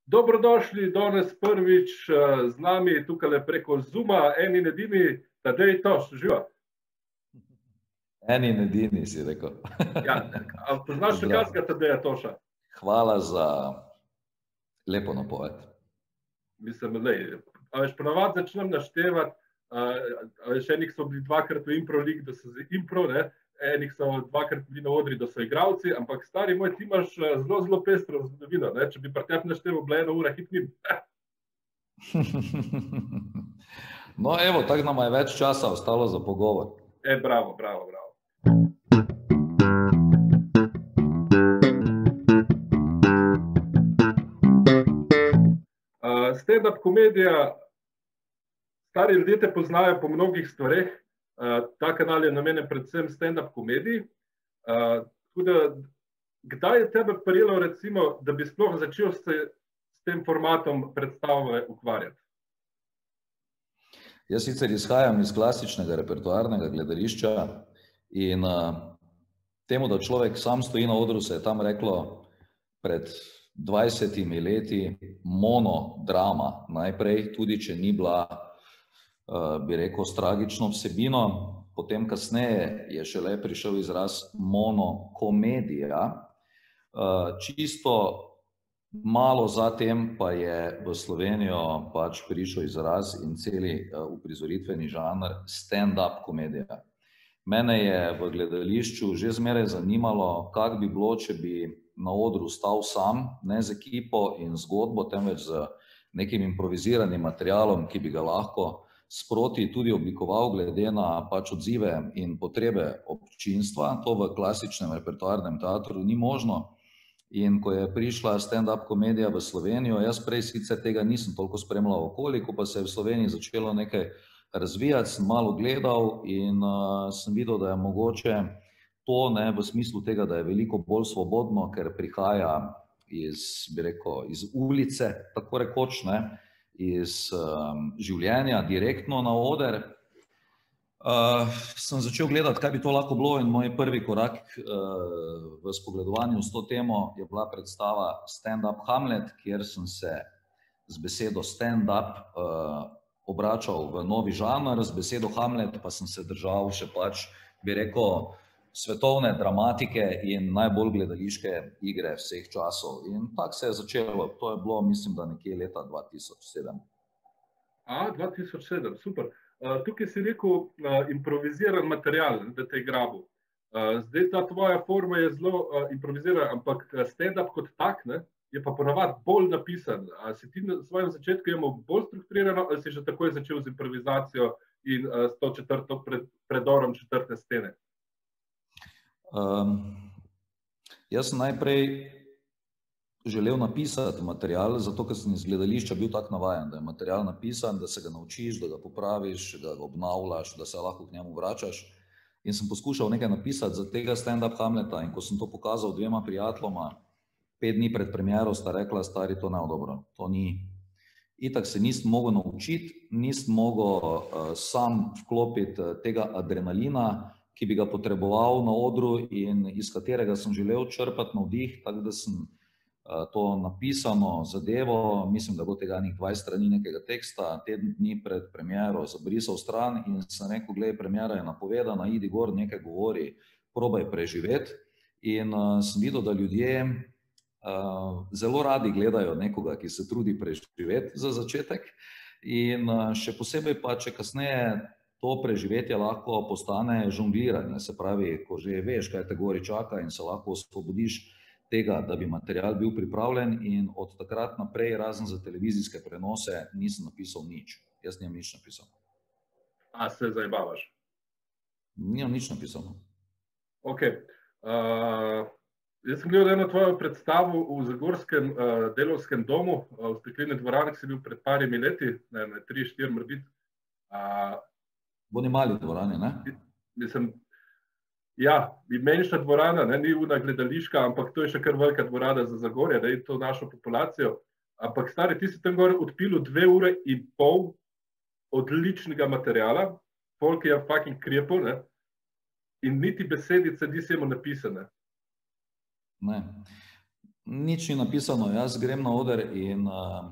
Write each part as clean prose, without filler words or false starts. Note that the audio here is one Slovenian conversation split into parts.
Dobrodošli danes prvič z nami tukaj preko Zooma, eni in edini, Tadej Toš, živa. Eni in edini, si rekel. Ja, a poznaš še kakega Tadeja Toša? Hvala za lepo napoved. Mislim, a veš, ponavadi začnem naštevati, enih so bili dvakrat v Impro League, da so z Impro, ne? Enih so dvakrat bili na odri, da so igralci, ampak stari moj, ti imaš zelo pestro zgodovino, ne? Če bi pri tebi našteval, bila 1 ura hit njim. No, evo, tako nama je več časa ostalo za pogovor. Bravo. Stand-up komedija, stari ljudje te poznajo po mnogih stvareh. Ta kanal je namenjen predvsem stand-up komediji. Kdaj je tebe prijelo, recimo, da bi sploh začel se s tem formatom predstave ukvarjati? Jaz sicer izhajam iz klasičnega repertoarnega gledališča in temu, da človek sam stoji na odru, se je tam reklo pred 20 leti monodrama. Najprej, tudi če ni bila, bi rekel, s tragično vsebino, potem kasneje je šele prišel izraz monokomedija. Čisto malo zatem pa je v Slovenijo pač prišel izraz in celi uprizoritveni žanr stand-up komedija. Mene je v gledališču že zmeraj zanimalo, kako bi bilo, če bi na odru stal sam, ne z ekipo in zgodbo, temveč z nekim improviziranim materialom, ki bi ga lahko sproti tudi oblikoval glede na pač odzive in potrebe občinstva. To v klasičnem repertoarnem teatru ni možno. In ko je prišla stand-up komedija v Slovenijo, jaz prej sicer tega nisem toliko spremljal okoli, ko pa se je v Sloveniji začelo nekaj razvijati, sem malo gledal in sem videl, da je mogoče to, ne, v smislu tega, da je veliko bolj svobodno, ker prihaja iz, bi rekel, iz ulice, tako rekoč, ne, iz življenja direktno na oder. Sem začel gledati, kaj bi to lahko bilo, in moj prvi korak v spogledovanju s to temo je bila predstava Stand-up Hamlet, kjer sem se z besedo stand-up obračal v novi žanr, z besedo Hamlet pa sem se držal še pač, bi rekel, svetovne dramatike in najbolj gledališke igre vseh časov. In tako se je začelo. To je bilo, mislim, da nekje leta 2007. 2007, super. Tukaj si rekel improviziran material, da te je grabil. Zdaj ta tvoja forma je zelo improvizirana, ampak stand-up kot tak, ne, je pa ponavadi bolj napisan. A si ti na svojem začetku imel bolj strukturirano, ali si že takoj začel z improvizacijo in s to predorom četrte stene? Jaz sem najprej želel napisati material, zato ker sem iz gledališča bil tako navajen, da je material napisan, da se ga naučiš, da ga popraviš, da ga obnavljaš, da se lahko k njemu vračaš. In sem poskušal nekaj napisati za tega stand-up Hamleta, in ko sem to pokazal 2 prijateljoma, 5 dni pred premiero sta rekla, stari, to ne bo dobro, to ni. Itak se nisem mogel naučiti, nisem mogel sam vklopiti tega adrenalina, ki bi ga potreboval na odru in iz katerega sem želel črpati navdih, tako da sem to napisano zadevo, mislim, da bo tega 20 strani nekega teksta, teden dni pred premiero zabrisal stran in sem rekel, glej, premiera je napovedana, idi gor, nekaj govori, probaj preživeti. In sem videl, da ljudje zelo radi gledajo nekoga, ki se trudi preživeti za začetek, in še posebej pa, če kasneje to preživetje lahko postane žongliranje, se pravi, ko že veš, kaj te gori čaka in se lahko osvobodiš tega, da bi material bil pripravljen, in od takrat naprej, razen za televizijske prenose, nisem napisal nič. Jaz nimam nič napisal. A se zajebavaš? Nimam nič napisal. Ok. Jaz sem gledal eno tvojo predstavo v Zagorskem delavskem domu, v Stekleni dvorani, ki si bil pred parimi leti, ne, 3-4 morbit. Boni mali dvorani, ne? Mislim, ja, menjša dvorana, ne, ni una gledališka, ampak to je še kar velika dvorana za Zagorje, da je to našo populacijo. Ampak stari, ti si tam gor odpilil 2 ure in pol odličnega materijala, folk je fucking krepil, ne, in niti besedice nisi imel napisane. Ne. Nič ni napisano, jaz grem na oder in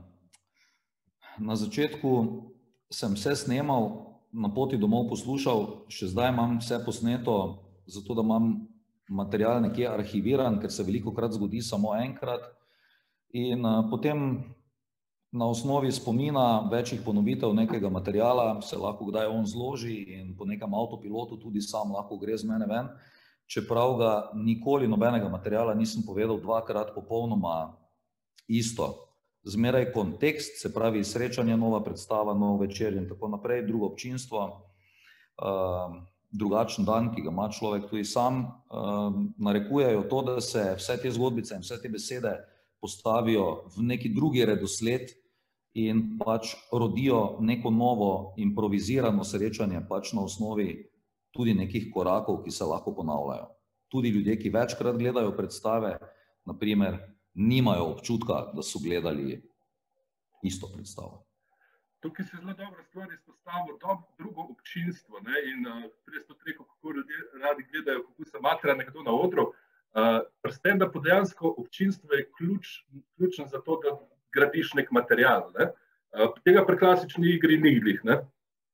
na začetku sem vse snemal, na poti domov poslušal, še zdaj imam vse posneto, zato da imam material nekje arhiviran, ker se velikokrat zgodi samo enkrat. In potem na osnovi spomina večjih ponovitev nekega materiala se lahko kdaj on zloži in po nekem avtopilotu tudi sam lahko gre z mene ven. Čeprav ga nikoli nobenega materiala nisem povedal dvakrat popolnoma isto. Zmeraj kontekst, se pravi srečanje, nova predstava, nov večer in tako naprej, drugo občinstvo, drugačen dan, ki ga ima človek tudi sam, narekujejo to, da se vse te zgodbice in vse te besede postavijo v neki drugi redosled in pač rodijo neko novo improvizirano srečanje pač na osnovi tudi nekih korakov, ki se lahko ponavljajo. Tudi ljudje, ki večkrat gledajo predstave, na primer, nimajo občutka, da so gledali isto predstavo. Tukaj se zelo dobra stvar izpostavil drugo občinstvo, ne? In prej ste rekel, kako ljudje radi gledajo, kako se matra nekdo na odru. Pri stand-upu dejansko občinstvo je ključno za to, da gradiš nek material. Ne? Tega pri klasični igri ni glih, ne?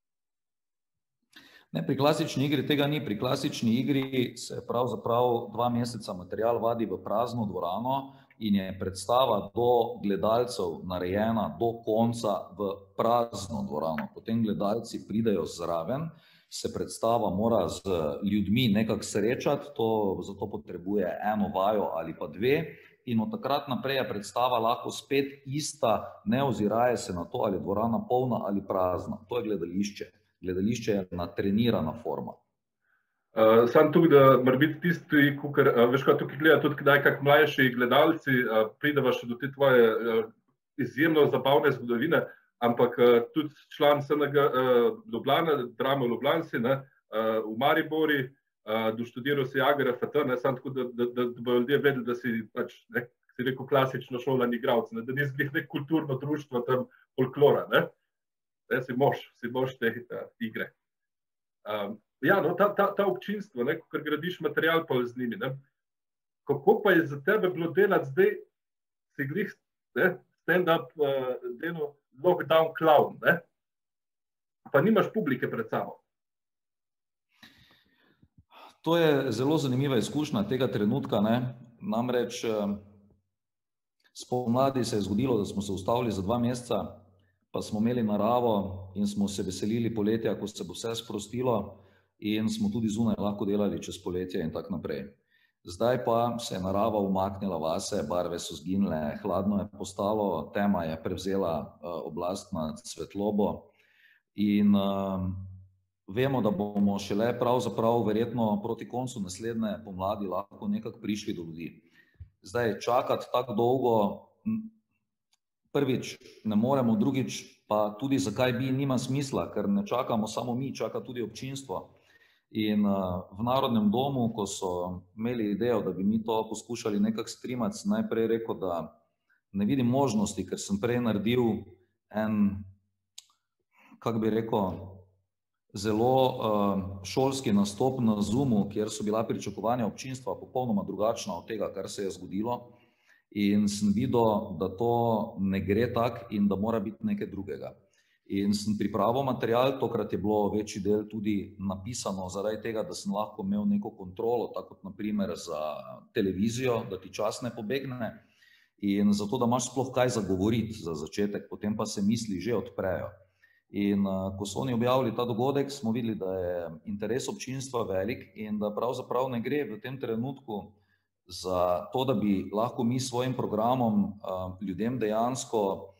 Ne, pri klasični igri tega ni. Pri klasični igri se pravzaprav 2 meseca material vadi v prazno dvorano in je predstava do gledalcev narejena do konca v prazno dvorano. Potem gledalci pridejo zraven, se predstava mora z ljudmi nekako srečati, zato potrebuje eno vajo ali pa 2 in od takrat naprej je predstava lahko spet ista, ne oziraje se na to, ali je dvorana polna ali prazna. To je gledališče. Gledališče je natrenirana forma. Sam tukaj, da mora biti tisti, veš, kaj tukaj gleda tudi kdaj kak mlajši gledalci, prideva še do te tvoje izjemno zabavne zgodovine, ampak tudi član SNG Ljubljana, Drama Ljubljanci, v Maribori, doštudiral si AGRFT, sam tako, da bojo ljudje vedeli, da si pač, si rekel, klasično šolani igralec, da nisi glih nek kulturno društvo tam folklora, ne? Si mož te igre. Ja, no, ta občinstvo, ko gradiš material pa z njimi, ne? Kako pa je za tebe bilo delati zdaj, si glih stand-up delo lockdown clown, ne? Pa nimaš publike pred sabo. To je zelo zanimiva izkušnja tega trenutka, ne? Namreč spomladi se je zgodilo, da smo se ustavili za 2 meseca, pa smo imeli naravo in smo se veselili poletja, ko se bo vse sprostilo in smo tudi zunaj lahko delali čez poletje in tako naprej. Zdaj pa se je narava umaknila vase, barve so zginile, hladno je postalo, tema je prevzela oblast nad svetlobo in vemo, da bomo šele pravzaprav verjetno proti koncu naslednje pomladi lahko nekako prišli do ljudi. Zdaj čakati tako dolgo, prvič ne moremo, drugič pa tudi zakaj bi nima smisla, ker ne čakamo samo mi, čaka tudi občinstvo. In v Narodnem domu, ko so imeli idejo, da bi mi to poskušali nekako streamati, sem najprej rekel, da ne vidim možnosti, ker sem prej naredil en, kako bi rekel, zelo šolski nastop na Zoomu, kjer so bila pričakovanja občinstva popolnoma drugačna od tega, kar se je zgodilo. In sem videl, da to ne gre tako in da mora biti nekaj drugega. In sem pripravil material, tokrat je bilo večji del tudi napisano zaradi tega, da sem lahko imel neko kontrolo, tako kot naprimer za televizijo, da ti čas ne pobegne in zato, da imaš sploh kaj za govoriti za začetek, potem pa se misli že odprejo. In ko so oni objavili ta dogodek, smo videli, da je interes občinstva velik in da pravzaprav ne gre v tem trenutku za to, da bi lahko mi svojim programom ljudem dejansko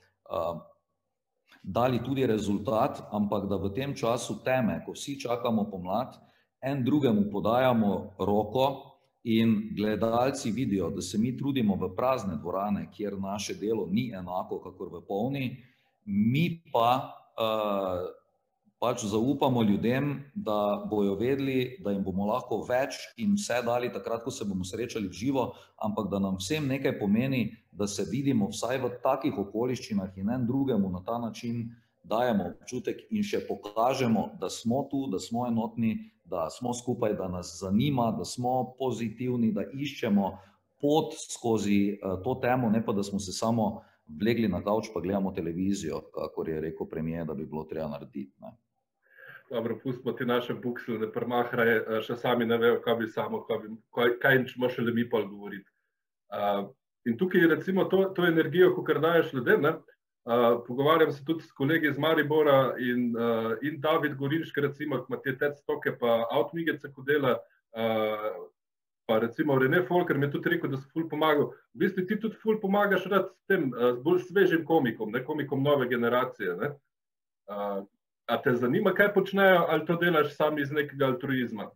dali tudi rezultat, ampak da v tem času teme, ko vsi čakamo pomlad, en drugemu podajamo roko in gledalci vidijo, da se mi trudimo v prazne dvorane, kjer naše delo ni enako kakor v polni, mi pa pač zaupamo ljudem, da bojo vedeli, da jim bomo lahko več in vse dali takrat, ko se bomo srečali v živo, ampak da nam vsem nekaj pomeni, da se vidimo vsaj v takih okoliščinah in en drugemu na ta način dajemo občutek in še pokažemo, da smo tu, da smo enotni, da smo skupaj, da nas zanima, da smo pozitivni, da iščemo pot skozi to temo, ne pa da smo se samo vlegli na kavč pa gledamo televizijo, kakor je rekel premier, da bi bilo treba narediti. Ne. Dobro, pustimo ti naše buksle, ne premahraj, še sami ne vejo, kaj smo šele mi pol govoriti. In tukaj recimo to energijo, kakor daješ ljudem, ne, pogovarjam se tudi s kolegi iz Maribora in David Gorinški, recimo, ki ima te TED stoke pa Outmigece, ko dela, pa recimo Rene Folker mi je tudi rekel, da so ful pomagal. V bistvu ti tudi ful pomagaš rad s tem bolj svežim komikom, ne, komikom nove generacije, ne. A te zanima, kaj počnejo, ali to delaš sam iz nekega altruizma?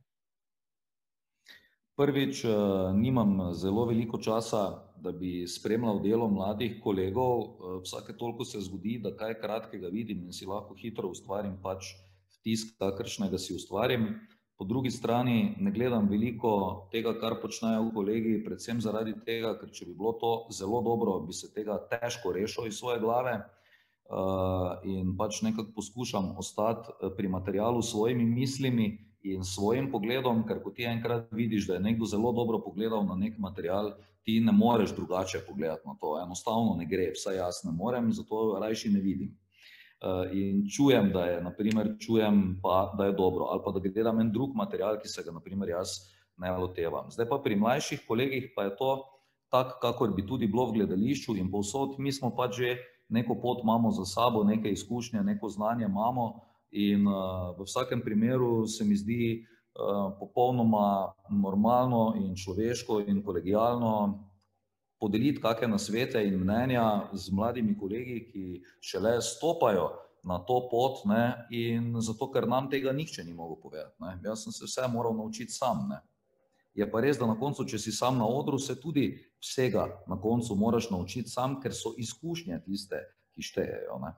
Prvič, nimam zelo veliko časa, da bi spremljal delo mladih kolegov. Vsake toliko se zgodi, da kaj kratkega vidim in si lahko hitro ustvarim pač vtis, kakršnega si ustvarim. Po drugi strani ne gledam veliko tega, kar počnejo kolegi, predvsem zaradi tega, ker če bi bilo to zelo dobro, bi se tega težko rešil iz svoje glave. In pač nekako poskušam ostati pri materialu s svojimi mislimi in svojim pogledom, ker ko ti enkrat vidiš, da je nekdo zelo dobro pogledal na nek material, ti ne moreš drugače pogledati na to. Enostavno ne gre, vsaj jaz ne morem, zato rajši ne vidim. In čujem, da je, naprimer, da je dobro, ali pa da gledam en drug material, ki se ga, naprimer, jaz ne lotevam. Zdaj pa pri mlajših kolegih pa je to tak, kakor bi tudi bilo v gledališču in povsod. Mi smo pač že neko pot imamo za sabo, neke izkušnje, neko znanje imamo in v vsakem primeru se mi zdi popolnoma normalno in človeško in kolegijalno podeliti kakšne nasvete in mnenja z mladimi kolegi, ki šele stopajo na to pot, ne, in zato, ker nam tega nihče ni mogel povedati. Ne. Jaz sem se vse moral naučiti sam. Ne. Je pa res, da na koncu, če si sam na odru, se tudi vsega na koncu moraš naučiti sam, ker so izkušnje tiste, ki štejejo. Ne.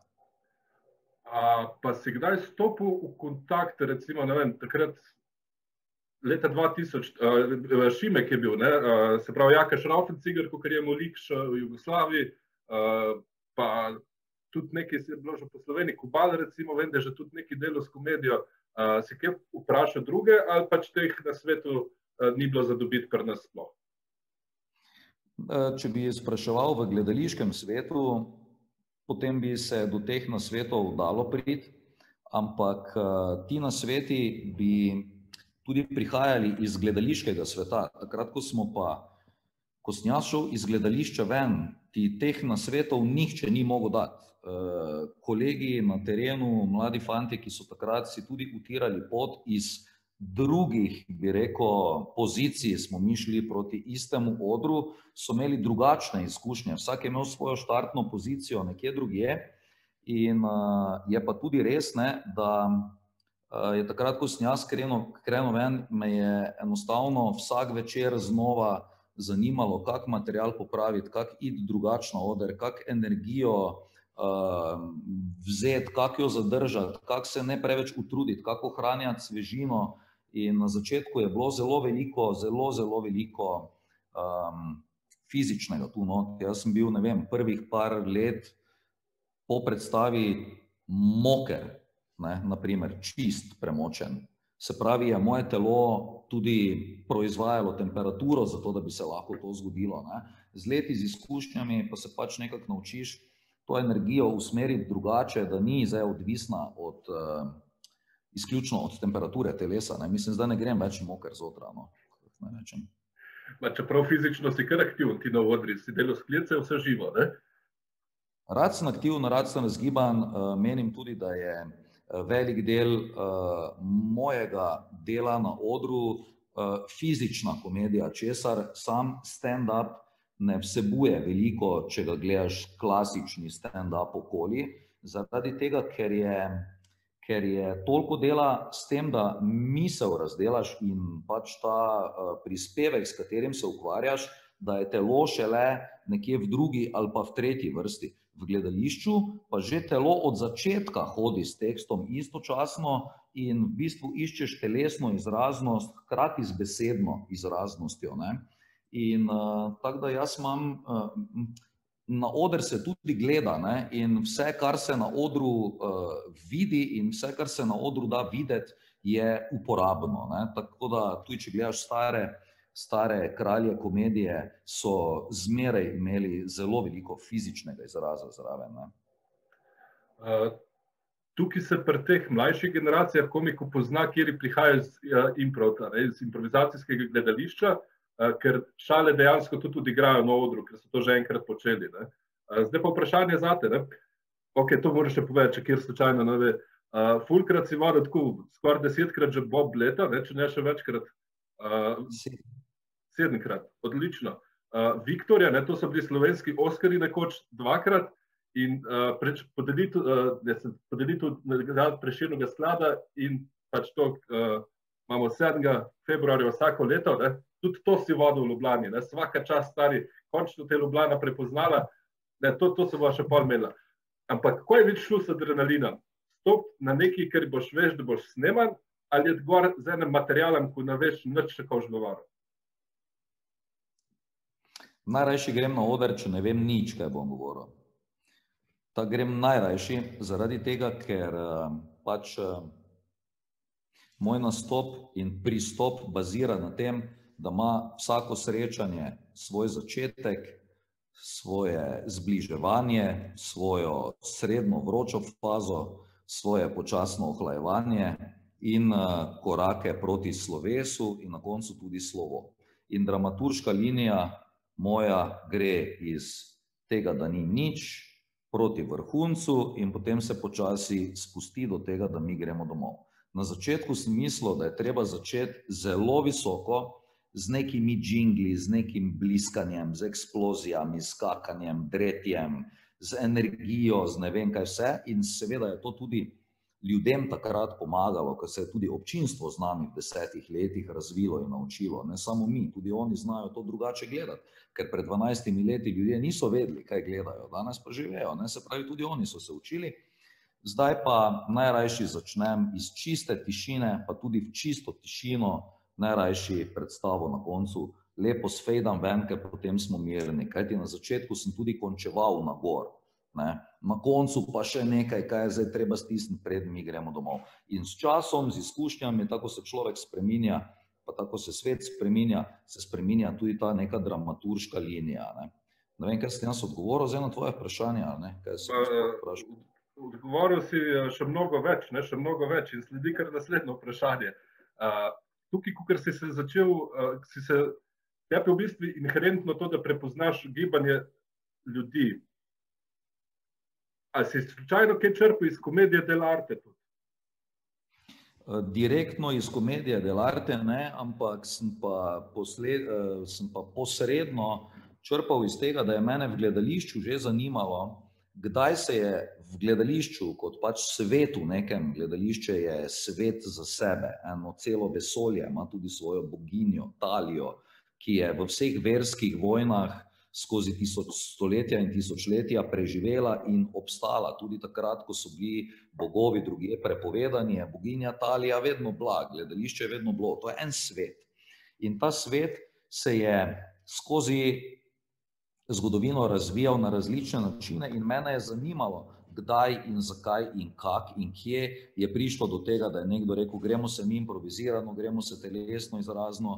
Pa si kdaj stopil v kontakt, recimo, ne vem, takrat leta 2000, Šimek je bil, ne, se pravi Jaka Šraufelciger, kakor je Molikš v Jugoslaviji, pa tudi nekaj je bilo že po Sloveniji, Kubal, recimo, vem, da je že tudi nekaj delo s komedijo. Si kaj vprašal druge, ali pač teh na svetu ni bilo za dobiti pri nas sploh? Če bi spraševal v gledališkem svetu, potem bi se do teh nasvetov dalo priti, ampak ti nasveti bi tudi prihajali iz gledališkega sveta. Takrat, ko sem jaz šel iz gledališča ven, ti teh nasvetov nihče ni mogel dati. Kolegi na terenu, mladi fantje, ki so takrat si tudi utirali pot iz drugih, bi rekel, pozicij, smo mi šli proti istemu odru, so imeli drugačne izkušnje. Vsak je imel svojo štartno pozicijo nekje drugje in je pa tudi res, ne, da je takrat, ko sem jaz krenil ven, me je enostavno vsak večer znova zanimalo, kak material popraviti, kak iti drugačno oder, kak energijo vzeti, kak jo zadržati, kak se ne preveč utruditi, kak ohranjati svežino. In na začetku je bilo zelo veliko fizičnega tu. No. Jaz sem bil, ne vem, prvih par let po predstavi moker, ne, naprimer, čist premočen. Se pravi, je moje telo tudi proizvajalo temperaturo, zato da bi se lahko to zgodilo. Ne. Z leti, z izkušnjami pa se pač nekako naučiš to energijo usmeriti drugače, da ni zdaj odvisna izključno od temperature telesa. Ne. Mislim, zdaj ne grem več moker zotra. No. Čeprav fizično si kar aktiven, ti na odri, si delo sklice, vse živo, ne? Rad sem aktiven, rad sem razgiban, menim tudi, da je velik del mojega dela na odru fizična komedija, česar sam stand-up ne vsebuje veliko, če ga gledaš klasični stand-up okoli, zaradi tega, ker je toliko dela s tem, da misel razdelaš in pač ta prispevek, s katerim se ukvarjaš, da je telo šele nekje v drugi ali pa v tretji vrsti. V gledališču pa že telo od začetka hodi s tekstom istočasno in v bistvu iščeš telesno izraznost hkrati z besedno izraznostjo. Ne? In tako da jaz imam, na oder se tudi gleda, ne? In vse, kar se na odru vidi in vse, kar se na odru da videti, je uporabno. Ne? Tako da tudi, če gledaš stare kralje komedije so zmeraj imeli zelo veliko fizičnega izraza zraven. Tukaj se pri teh mlajših generacijah komikov pozna, kjer prihajajo iz improvizacijskega gledališča, ker šale dejansko to tudi igrajo na odru, ker so to že enkrat počeli. Zdaj pa vprašanje zate. Ok, to moraš še povedati, če kjer slučajno ne ve. Fulkrat si vodil tako, skoraj 10-krat že Bob Bleta, če ne še večkrat. 7-krat, odlično. Viktorja, to so bili slovenski Oskarji nekoč 2-krat, in podelitev Prešernovega sklada in pač to imamo 7. februarja vsako leto, tudi to si vodil v Ljubljani, vsaka čast stari, končno te Ljubljana prepoznala, to se bo še pol imela. Ampak kako je več šlo s adrenalinom? Stop na nekaj, ker boš veš, da boš sneman, ali je gor z enim materialom, ko ne veš nič, kako boš govoril? Najrajši grem na oder, če ne vem nič, kaj bom govoril. Tako grem najrajši zaradi tega, ker pač moj nastop in pristop bazira na tem, da ima vsako srečanje svoj začetek, svoje zbliževanje, svojo srednjo vročo fazo, svoje počasno ohlajevanje in korake proti slovesu in na koncu tudi slovo. In dramaturška linija moja gre iz tega, da ni nič, proti vrhuncu in potem se počasi spusti do tega, da mi gremo domov. Na začetku sem mislil, da je treba začeti zelo visoko, z nekimi džingli, z nekim bliskanjem, z eksplozijami, skakanjem, dretjem, z energijo, z ne vem kaj vse, in seveda je to tudi ljudem takrat pomagalo, ker se je tudi občinstvo z nami v 10 letih razvilo in naučilo, ne samo mi, tudi oni znajo to drugače gledati, ker pred 12 leti ljudje niso vedeli, kaj gledajo, danes pa že vejo, se pravi, tudi oni so se učili. Zdaj pa najrajši začnem iz čiste tišine, pa tudi v čisto tišino, najrajši predstavo na koncu lepo sfejdam ven, ker potem smo mirni, kajti na začetku sem tudi končeval na gor. Na koncu pa še nekaj, kaj je zdaj treba stisniti, preden mi gremo domov. In s časom, z izkušnjami, tako se človek spreminja, pa tako se svet se spreminja tudi ta neka dramaturška linija. Ne vem, kaj ste nas odgovoril zdaj na tvoje vprašanje, ali ne? Odgovoril si še mnogo več, in sledi kar naslednjo vprašanje. Tukaj, ko si se začel, tebi v bistvu inherentno to, da prepoznaš gibanje ljudi. Ali si slučajno kaj črpal iz komedije dell'arte tudi? Direktno iz komedije dell'arte ne, ampak sem pa posredno črpal iz tega, da je mene v gledališču že zanimalo, kdaj se je v gledališču, kot pač svetu nekem, gledališče je svet za sebe, eno celo vesolje, ima tudi svojo boginjo, Talijo, ki je v vseh verskih vojnah skozi stoletja in tisočletja preživela in obstala. Tudi takrat, ko so bili bogovi drugje prepovedani, je boginja Talija vedno bila, gledališče je vedno bilo. To je en svet. In ta svet se je skozi zgodovino razvijal na različne načine in mene je zanimalo, kdaj in zakaj in kak in kje je prišlo do tega, da je nekdo rekel, gremo se mi improvizirano, gremo se telesno izrazno,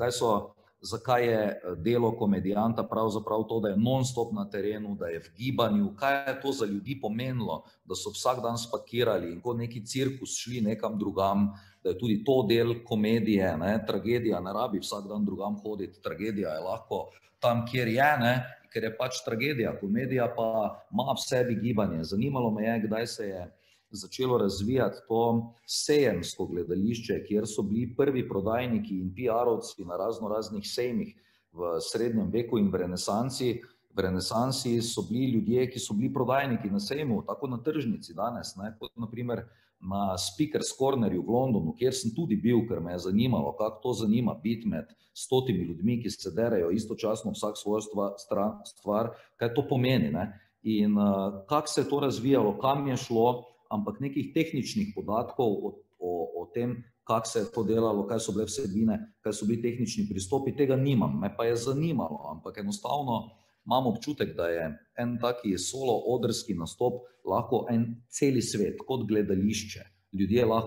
zakaj je delo komedijanta pravzaprav to, da je non-stop na terenu, da je v gibanju, kaj je to za ljudi pomenilo, da so vsak dan spakirali in kot neki cirkus šli nekam drugam, da je tudi to del komedije, tragedija ne rabi vsak dan drugam hoditi, tragedija je lahko tam, kjer je, ker je pač tragedija, komedija pa ima v sebi gibanje. Zanimalo me je, kdaj se je začelo razvijati to sejemsko gledališče, kjer so bili prvi prodajniki in PR-ovci na raznih sejmih v srednjem veku in v renesansi. V renesansi so bili ljudje, ki so bili prodajniki na sejmu, tako na tržnici danes, kot naprimer na Speaker's Cornerju v Londonu, kjer sem tudi bil, ker me je zanimalo, kako to zanima biti med 100 ljudmi, ki se derejo istočasno vsak svojo stvar, kaj to pomeni, in kako se je to razvijalo, kam je šlo, ampak nekih tehničnih podatkov o tem, kako se je to delalo, kaj so bile vsebine, kaj so bili tehnični pristopi, tega nimam, me pa je zanimalo, ampak enostavno imam občutek, da je en taki solo odrski nastop lahko en celi svet, kot gledališče. Ljudje lahko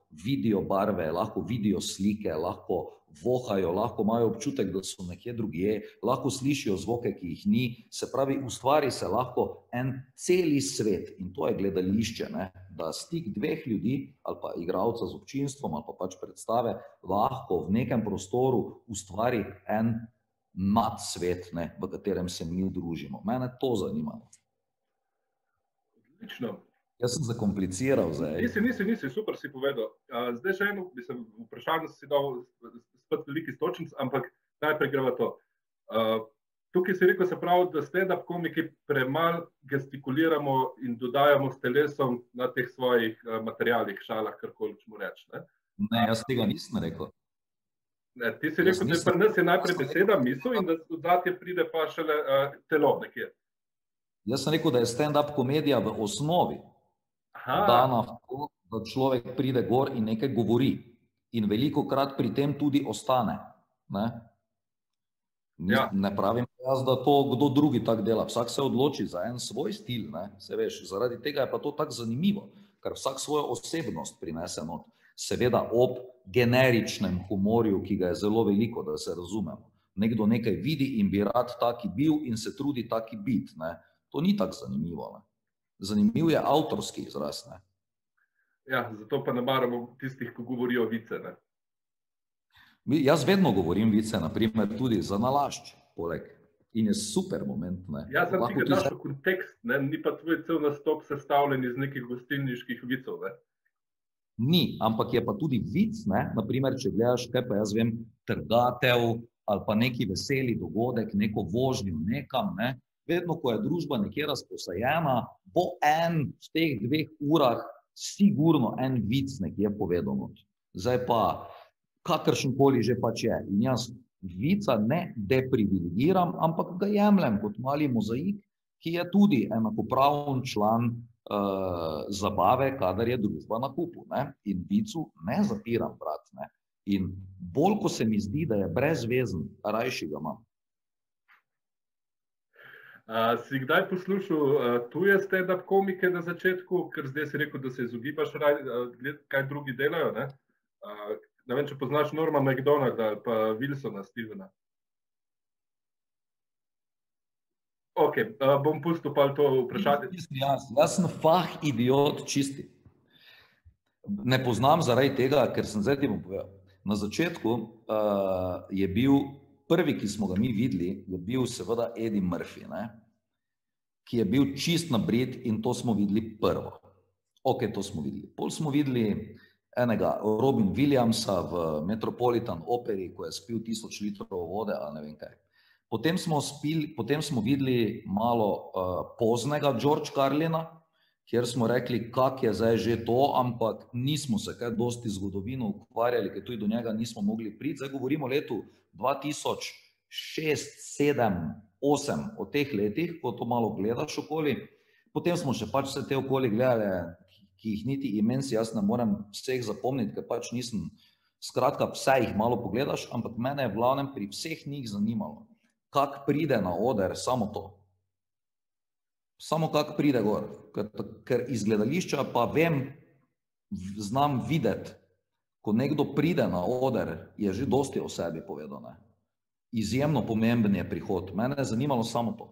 vidijo barve, lahko vidijo slike, lahko vohajo, lahko imajo občutek, da so nekje drugje, lahko slišijo zvoke, ki jih ni. Se pravi, ustvari se lahko en celi svet in to je gledališče, ne? Da stik dveh ljudi ali pa igralca z občinstvom ali pa pač predstave lahko v nekem prostoru ustvari en nadsvet, ne? V katerem se mi družimo. Mene to zanima. Odlično. Jaz sem zakompliciral zdaj. Nisi, super si povedal. Zdaj še eno, vprašanje si dal spet veliko istočnic, ampak najprej greva to. Tukaj si rekel, se pravi, da stand-up komiki premalo gestikuliramo in dodajamo s telesom na teh svojih materialih, šalah, karkoli čemu reči. Ne, jaz tega nisem rekel. Ne, ti si rekel, da pri nas je najprej beseda, misel in da odzadje pride pa šele telo nekje. Jaz sem rekel, da je stand-up komedija v osnovi dana v to, da človek pride gor in nekaj govori. In velikokrat pri tem tudi ostane. Ne pravim jaz, da to kdo drugi tak dela. Vsak se odloči za en svoj stil. Se veš, zaradi tega je pa to tako zanimivo, ker vsak svojo osebnost prinese not. Seveda ob generičnem humorju, ki ga je zelo veliko, da se razumemo. Nekdo nekaj vidi in bi rad taki bil in se trudi taki biti. To ni tako zanimivo. Zanimiv je avtorski izraz. Ja, zato pa ne maramo tistih, ki govorijo vice. Jaz vedno govorim vice, naprimer tudi za nalašč, poleg. In je super moment. Ja, sem ti ga daš v kontekst, ni pa tvoj cel nastop sestavljen iz nekih gostilniških vicov. Ni, ampak je pa tudi vic, naprimer, če gledaš, kaj pa jaz vem, trgatev ali pa neki veseli dogodek, neko vožnjo nekam, vedno, ko je družba nekje razposajena, bo en v teh 2 urah sigurno en vic nekje povedal. Zdaj pa, kakršenkoli že pač je. In jaz vica ne deprivilegiram, ampak ga jemljem kot mali mozaik, ki je tudi enakopraven član zabave, kadar je družba na kupu. In vicu ne zapiram, brat. In bolj, ko se mi zdi, da je brezvezen, rajši ga imam. Si kdaj poslušal tuje stand-up komike na začetku, ker zdaj si rekel, da se izogibaš kaj drugi delajo, ne vem, če poznaš Norma MacDonalda ali pa Wilsona Stevena. Ok, bom pustil pa to vprašanje. Jaz sem idiot čisti. Ne poznam zaradi tega, ker sem zdaj ti bom povedal. Na začetku je bil prvi, ki smo ga mi videli, je bil seveda Eddie Murphy, ki je bil čist nabrit in to smo videli prvo. Ok, to smo videli. Pol smo videli enega Robin Williamsa v Metropolitan Operi, ko je spil 1000 litrov vode ali ne vem kaj. Potem smo videli malo poznega George Carlina, kjer smo rekli, kak je zdaj že to, ampak nismo se kaj dosti zgodovino ukvarjali, ker tudi do njega nismo mogli priti. Zdaj govorimo o letu 2006, 2007, 2008, o teh letih, ko to malo gledaš okoli. Potem smo še pač vse te okoli gledali, ki jih niti imen si jaz ne morem vseh zapomniti, ker pač nisem, skratka, vse jih malo pogledaš, ampak mene je v glavnem pri vseh njih zanimalo, kak pride na oder, samo to. Samo kak pride gor, ker iz gledališča pa vem, znam videti, ko nekdo pride na oder, je že dosti o sebi povedal. Izjemno pomemben je prihod. Mene je zanimalo samo to.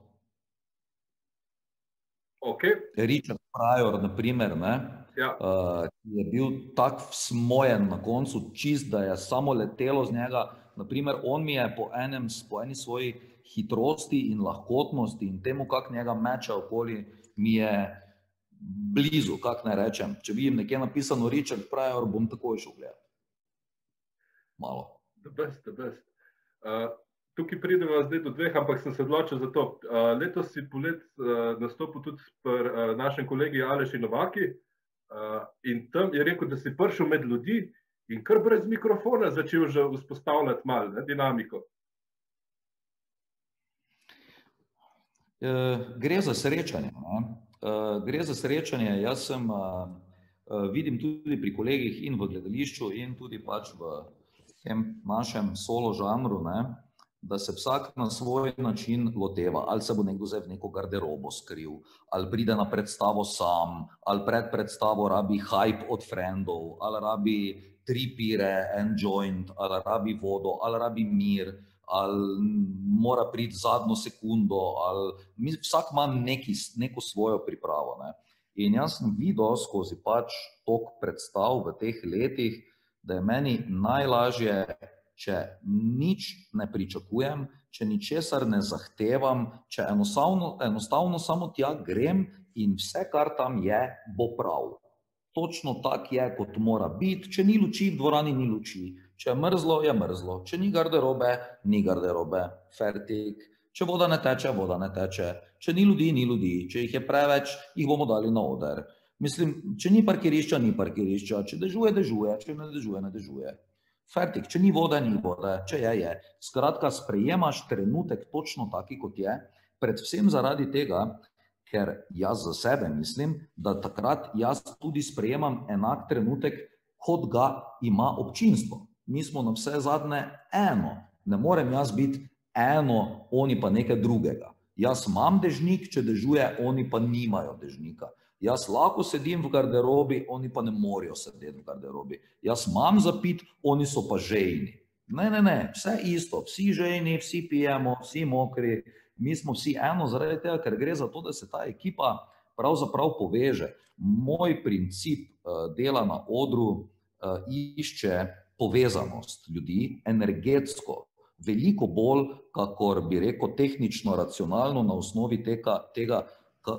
Richard Pryor, na primer, je bil tak smojen na koncu, čist, da je samo letelo z njega. Naprimer, on mi je po eni svoji hitrosti in lahkotnosti in temu, kak njega meča okoli, mi je blizu, kak ne rečem. Če vidim nekje napisano Richard Pryor, bom takoj šel gledati. Malo. The best. Tukaj pridemo zdaj do 2, ampak sem se odločil za to. Letos si polet nastopil tudi pri našem kolegi Aleši Novaki in tam je rekel, da si prišel med ljudi in kar brez mikrofona začel že vzpostavljati malo dinamiko. Gre za srečanje. Gre za srečanje. Jaz vidim tudi pri kolegih in v gledališču in tudi pač v tem našem solo žanru, da se vsak na svoj način loteva, ali se bo nekdo zdaj v neko garderobo skril, ali pride na predstavo sam, ali pred predstavo rabi hype od frendov, ali rabi 3 pire, en joint, ali rabi vodo, ali rabi mir, ali mora priti zadnjo sekundo, ali vsak ima neko svojo pripravo, ne. In jaz sem videl skozi pač tok predstav v teh letih, da je meni najlažje, če nič ne pričakujem, če ničesar ne zahtevam, če enostavno samo tja grem in vse, kar tam je, bo prav. Točno tak je, kot mora biti. Če ni luči, v dvorani ni luči. Če je mrzlo, je mrzlo. Če ni garderobe, ni garderobe. Fertik. Če voda ne teče, voda ne teče. Če ni ljudi, ni ljudi. Če jih je preveč, jih bomo dali na oder. Mislim, če ni parkirišča, ni parkirišča. Če dežuje, dežuje. Če ne dežuje, ne dežuje. Fertik, če ni vode, ni vode, če je. Skratka, sprejemaš trenutek točno taki, kot je, predvsem zaradi tega, ker jaz za sebe mislim, da takrat jaz tudi sprejemam enak trenutek, kot ga ima občinstvo. Mi smo na vse zadnje eno. Ne morem jaz biti eno, oni pa nekaj drugega. Jaz imam dežnik, če dežuje, oni pa nimajo dežnika. Jaz lahko sedim v garderobi, oni pa ne morajo sedeti v garderobi. Jaz imam za pit, oni so pa žejni. Ne, vse isto, vsi žejni, vsi pijemo, vsi mokri, mi smo vsi eno zaradi tega, ker gre za to, da se ta ekipa pravzaprav poveže. Moj princip dela na odru išče povezanost ljudi, energetsko, veliko bolj, kakor bi rekel, tehnično, racionalno na osnovi tega,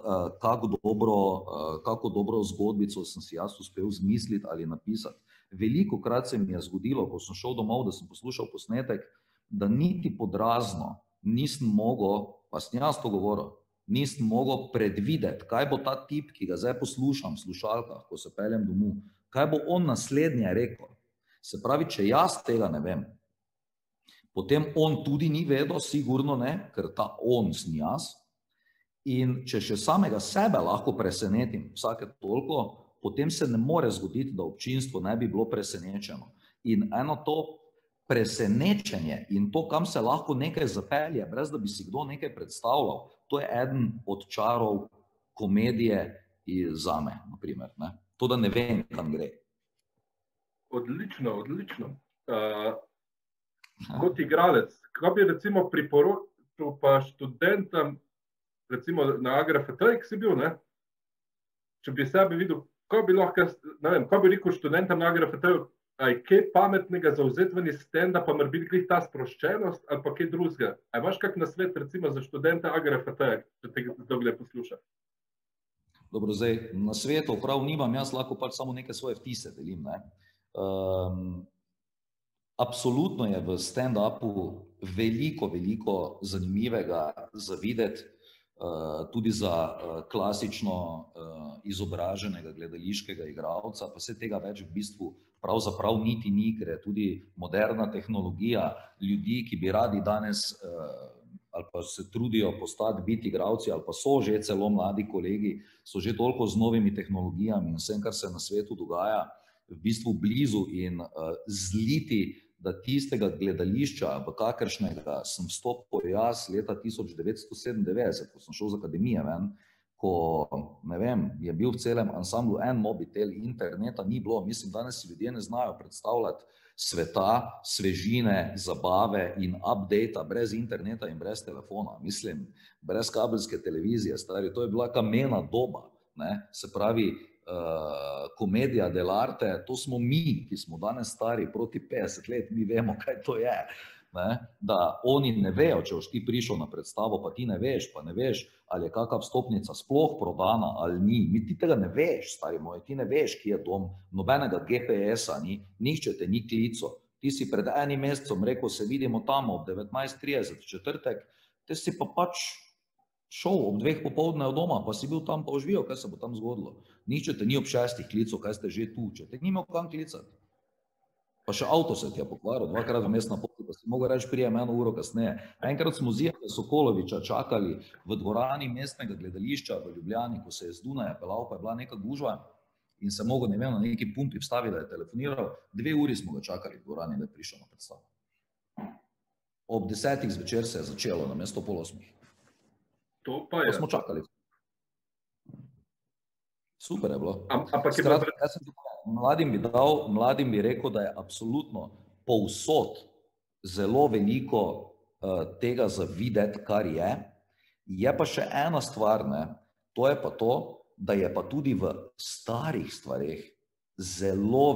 kako dobro zgodbico sem si jaz uspel zmisliti ali napisati. Velikokrat se mi je zgodilo, ko sem šel domov, da sem poslušal posnetek, da niti podrazno nisem mogel, pa sem jaz to govoril, nisem mogel predvideti, kaj bo ta tip, ki ga zdaj poslušam v slušalkah, ko se peljem domov, kaj bo on naslednje rekel. Se pravi, če jaz tega ne vem, potem on tudi ni vedel, sigurno ne, ker ta on sem jaz. In če še samega sebe lahko presenetim vsake toliko, potem se ne more zgoditi, da občinstvo ne bi bilo presenečeno. In eno to presenečenje in to, kam se lahko nekaj zapelje, brez da bi si kdo nekaj predstavljal, to je eden od čarov komedije zame, na primer. To, da ne vem, kam gre. Odlično. Kot igralec, kaj bi recimo priporočil pa študentom, recimo na AGRFT, ki si bil, ne? Če bi sebe videl, kaj bi lahko, ne vem, kaj bi rekel študentom na AGRFT, aj kaj pametnega zauzetveni stand-up, pa mora biti ta sproščenost, ali pa kaj drugega. Aj imaš kak nasvet recimo za študenta AGRFT, če te kdo posluša? Dobro, zdaj, na svetu prav nimam, jaz lahko pač samo neke svoje vtise delim, ne. Absolutno je v stand-upu veliko zanimivega za videti, tudi za klasično izobraženega gledališkega igralca, pa vse tega več v bistvu pravzaprav niti ni, ker je tudi moderna tehnologija ljudi, ki bi radi danes ali pa se trudijo postati biti igralci, ali pa so že celo mladi kolegi, so že toliko z novimi tehnologijami in vsem, kar se na svetu dogaja, v bistvu blizu in zliti, da tistega gledališča, v kakršnega sem vstopil jaz leta 1997, ko sem šel z akademije ven, ko, ne vem, je bil v celem ansamblu en mobitel, interneta ni bilo, mislim, danes si ljudje ne znajo predstavljati sveta, svežine, zabave in updata brez interneta in brez telefona, mislim, brez kabelske televizije, stari, to je bila kamena doba, ne, se pravi, komedija dell'arte, to smo mi, ki smo danes stari proti 50 let, mi vemo, kaj to je, ne? Da oni ne vejo, če boš ti prišel na predstavo, pa ti ne veš, ali je kakva vstopnica sploh prodana ali ni, ti tega ne veš, stari moj, ti ne veš, kje je dom, nobenega GPS-a ni, nihče te ni klical, ti si pred enim mesecem rekel, se vidimo tam ob 19:30 četrtek, te si pa pač šel ob 2 popoldne od doma, pa si bil tam, pa užvijo, kaj se bo tam zgodilo. Nihče te ni ob 6 klical, kaj ste že tu, če te ni imel kam klicati. Pa še avto se ti je pokvaril, 2-krat vmes na poti, pa si mogel reči, prijem 1 uro kasneje. Enkrat smo Zijana Sokoloviča čakali v dvorani mestnega gledališča v Ljubljani, ko se je z Dunaja pelal, pa je bila neka gužva in se mogel, ne vem, na neki pumpi vstaviti, da je telefoniral. 2 uri smo ga čakali v dvorani, da je prišel na predstavo. Ob 10 zvečer se je začelo, namesto pol 8. To pa je. Pa smo čakali. Super je bilo. Ampak mladim bi rekel, da je absolutno povsod zelo veliko tega za videti, kar je. Je pa še ena stvar, ne? To je pa to, da je pa tudi v starih stvareh zelo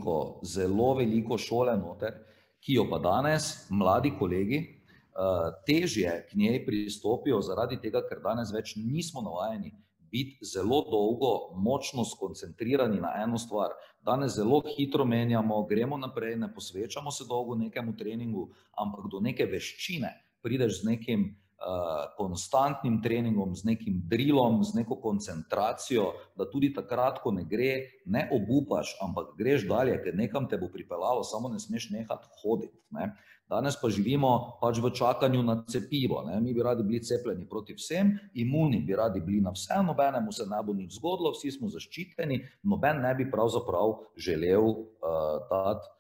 veliko šole noter, ki jo pa danes mladi kolegi težje k njej pristopijo zaradi tega, ker danes več nismo navajeni biti zelo dolgo, močno skoncentrirani na eno stvar. Danes zelo hitro menjamo, gremo naprej, ne posvečamo se dolgo nekemu treningu, ampak do neke veščine prideš z nekim konstantnim treningom, z nekim drilom, z neko koncentracijo, da tudi takrat, ko ne gre, ne obupaš, ampak greš dalje, ker nekam te bo pripeljalo, samo ne smeš nehati hoditi. Ne? Danes pa živimo pač v čakanju na cepivo. Ne? Mi bi radi bili cepljeni proti vsem, imuni bi radi bili na vse, nobenemu se ne bo nič zgodilo, vsi smo zaščiteni, noben ne bi pravzaprav želel dati,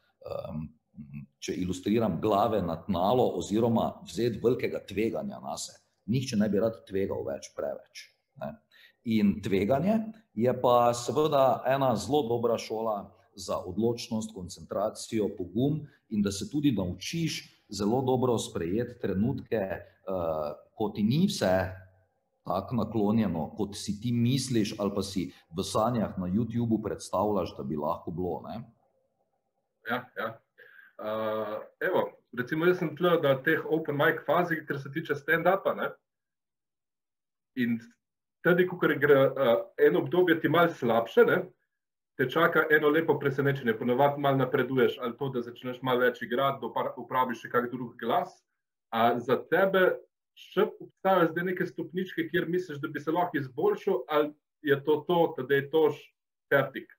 če ilustriram, glave na tnalo oziroma vzeti velikega tveganja nase. Nihče ne bi rad tvegal preveč. Ne? In tveganje je pa seveda ena zelo dobra šola za odločnost, koncentracijo, pogum in da se tudi naučiš zelo dobro sprejeti trenutke, ko ti ni vse tako naklonjeno, kot si ti misliš ali pa si v sanjah na YouTubeu predstavljaš, da bi lahko bilo. Ne? Ja. Evo, recimo jaz sem tle na teh open mic fazih, ker se tiče stand-upa, ne? In tudi, ko gre eno obdobje ti malo slabše, ne? Te čaka eno lepo presenečenje, ponavadi malo napreduješ, ali to, da začneš malo več igrati, da upraviš še kak drug glas, a za tebe še obstajajo zdaj neke stopničke, kjer misliš, da bi se lahko izboljšal, ali je to, da je to fertik?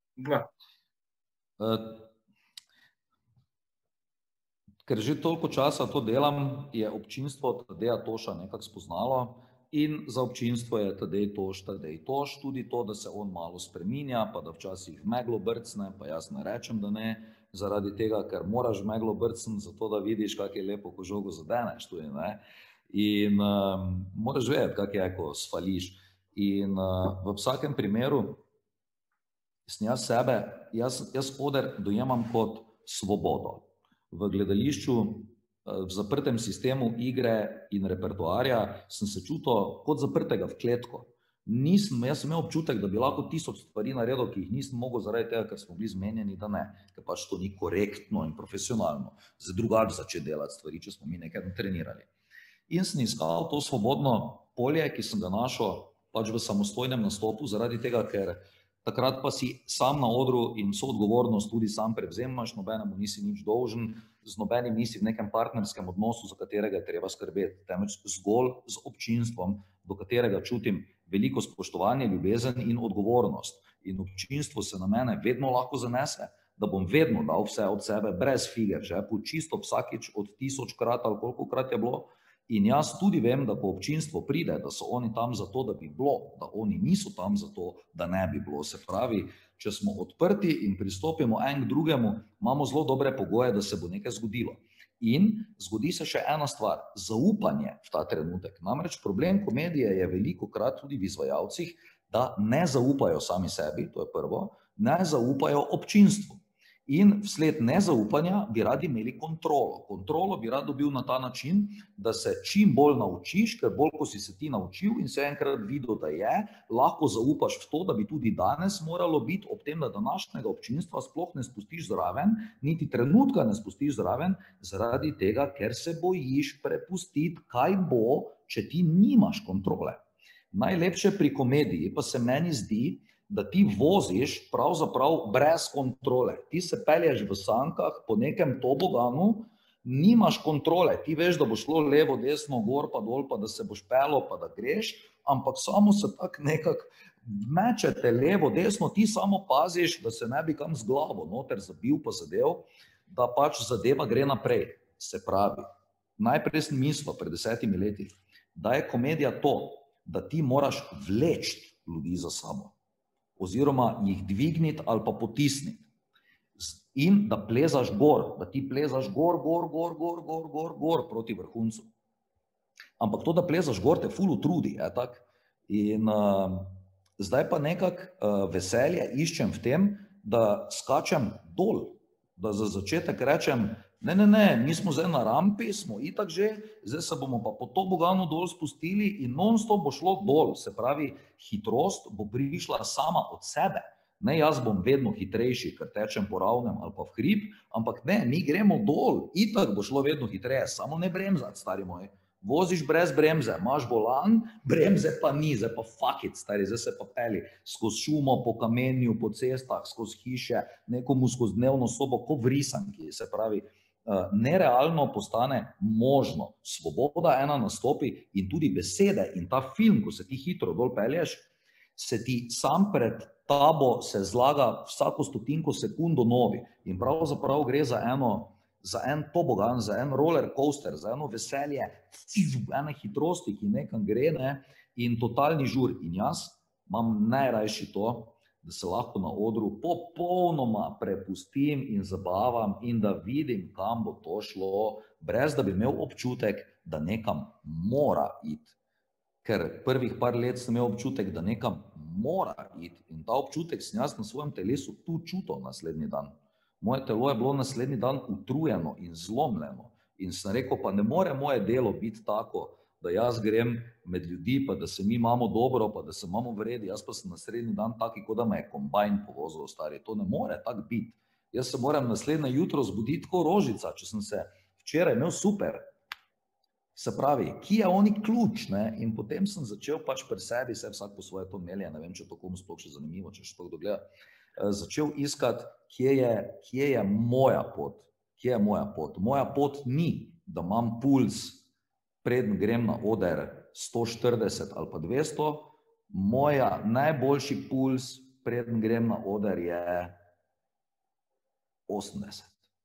Ker že toliko časa to delam, je občinstvo Tadeja Toša nekako spoznalo in za občinstvo je Tadej Toš, tudi to, da se on malo spreminja, pa da včasih meglo brcne, pa jaz ne rečem, da ne, zaradi tega, ker moraš meglo brcniti, zato da vidiš, kak je lepo, ko žogo zadeneš tudi, ne. In moraš vedeti, kak je, ko sfališ. In v vsakem primeru sem jaz oder dojemam kot svobodo. V gledališču, v zaprtem sistemu igre in repertoarja sem se čutil kot zaprtega v kletko. Jaz sem imel občutek, da bi lahko 1000 stvari naredil, ki jih nisem mogel zaradi tega, ker smo bili zmenjeni, da ne. Ker pač to ni korektno in profesionalno. Za drugače začeti delati stvari, če smo mi nekaj trenirali. In sem iskal to svobodno polje, ki sem ga našel pač v samostojnem nastopu, zaradi tega, ker takrat pa si sam na odru in vso odgovornost tudi sam prevzemaš, nobenemu nisi nič dolžen, z nobenim nisi v nekem partnerskem odnosu, za katerega je treba skrbeti, temveč zgolj z občinstvom, do katerega čutim veliko spoštovanje, ljubezen in odgovornost. In občinstvo se na mene vedno lahko zanese, da bom vedno dal vse od sebe, brez fige v žepu, čisto vsakič od 1000krat ali kolikokrat je bilo. In jaz tudi vem, da ko občinstvo pride, da so oni tam zato, da bi bilo, da oni niso tam zato, da ne bi bilo. Se pravi, če smo odprti in pristopimo en k drugemu, imamo zelo dobre pogoje, da se bo nekaj zgodilo. In zgodi se še ena stvar, zaupanje v ta trenutek. Namreč problem komedije je velikokrat tudi v izvajalcih, da ne zaupajo sami sebi, to je prvo, ne zaupajo občinstvu. In vsled nezaupanja bi radi imeli kontrolo. Kontrolo bi rad dobil na ta način, da se čim bolj naučiš, ker bolj, ko si se ti naučil in se enkrat videl, da je, lahko zaupaš v to, da bi tudi danes moralo biti, ob tem, da današnjega občinstva sploh ne spustiš zraven, niti trenutka ne spustiš zraven, zaradi tega, ker se bojiš prepustiti, kaj bo, če ti nimaš kontrole. Najlepše pri komediji pa se meni zdi, da ti voziš pravzaprav brez kontrole. Ti se pelješ v sankah po nekem toboganu, nimaš kontrole. Ti veš, da bo šlo levo, desno, gor pa dol, pa da se boš pelil, pa da greš, ampak samo se tak nekako mečete levo, desno, ti samo paziš, da se ne bi kam z glavo noter zabil pa zadev, da pač zadeva gre naprej. Se pravi, najprej sem mislil pred 10 leti, da je komedija to, da ti moraš vleči ljudi za sabo, oziroma jih dvigniti ali pa potisniti. in da plezaš gor, da ti plezaš gor proti vrhuncu. Ampak to, da plezaš gor, te ful utrudi, tak? In zdaj pa nekako veselje iščem v tem, da skačem dol, da za začetek rečem, ne, mi smo zdaj na rampi, smo itak že, zdaj se bomo pa po toboganu dol spustili in non-stop bo šlo dol, se pravi, hitrost bo prišla sama od sebe. Ne, jaz bom vedno hitrejši, ker tečem po ravnem ali pa v hrib, ampak ne, mi gremo dol, itak bo šlo vedno hitreje, samo ne bremzati, stari moj. Voziš brez bremze, imaš volan, bremze pa ni, zdaj pa fuck it, stari, zdaj se pa peli skozi šumo, po kamenju, po cestah, skozi hiše, nekomu skozi dnevno sobo, ko v risanki, se pravi, nerealno postane možno. Svoboda ena nastopi in tudi besede in ta film, ko se ti hitro dol pelješ, se ti sam pred tabo se zlaga vsako stotinko sekundo novi in pravzaprav gre za en tobogan, za en roller coaster, za eno veselje, ene hitrosti, ki nekam gre, ne, in totalni žur. In jaz imam najrajši to, da se lahko na odru popolnoma prepustim in zabavam in da vidim, kam bo to šlo, brez da bi imel občutek, da nekam mora iti. Ker prvih par let sem imel občutek, da nekam mora iti in ta občutek sem jaz na svojem telesu tu čutil naslednji dan. Moje telo je bilo naslednji dan utrujeno in zlomljeno in sem rekel, pa ne more moje delo biti tako, da jaz grem med ljudi, pa da se mi imamo dobro, pa da se imamo v redu, jaz pa sem naslednji dan taki, kot da me je kombajn povozil, stari, to ne more tako biti. Jaz se moram naslednje jutro zbuditi kot rožica, če sem se včeraj imel super. Se pravi, ki je oni ključ, ne? In potem sem začel pač pri sebi, se vsak po svoje to melje, ne vem, če to komu sploh še zanimivo, če še to kdo gleda, začel iskati, kje je moja pot, kje je moja pot. Moja pot ni, da imam puls, preden grem na oder 140 ali pa 200, moja najboljši puls, preden grem na oder je 80.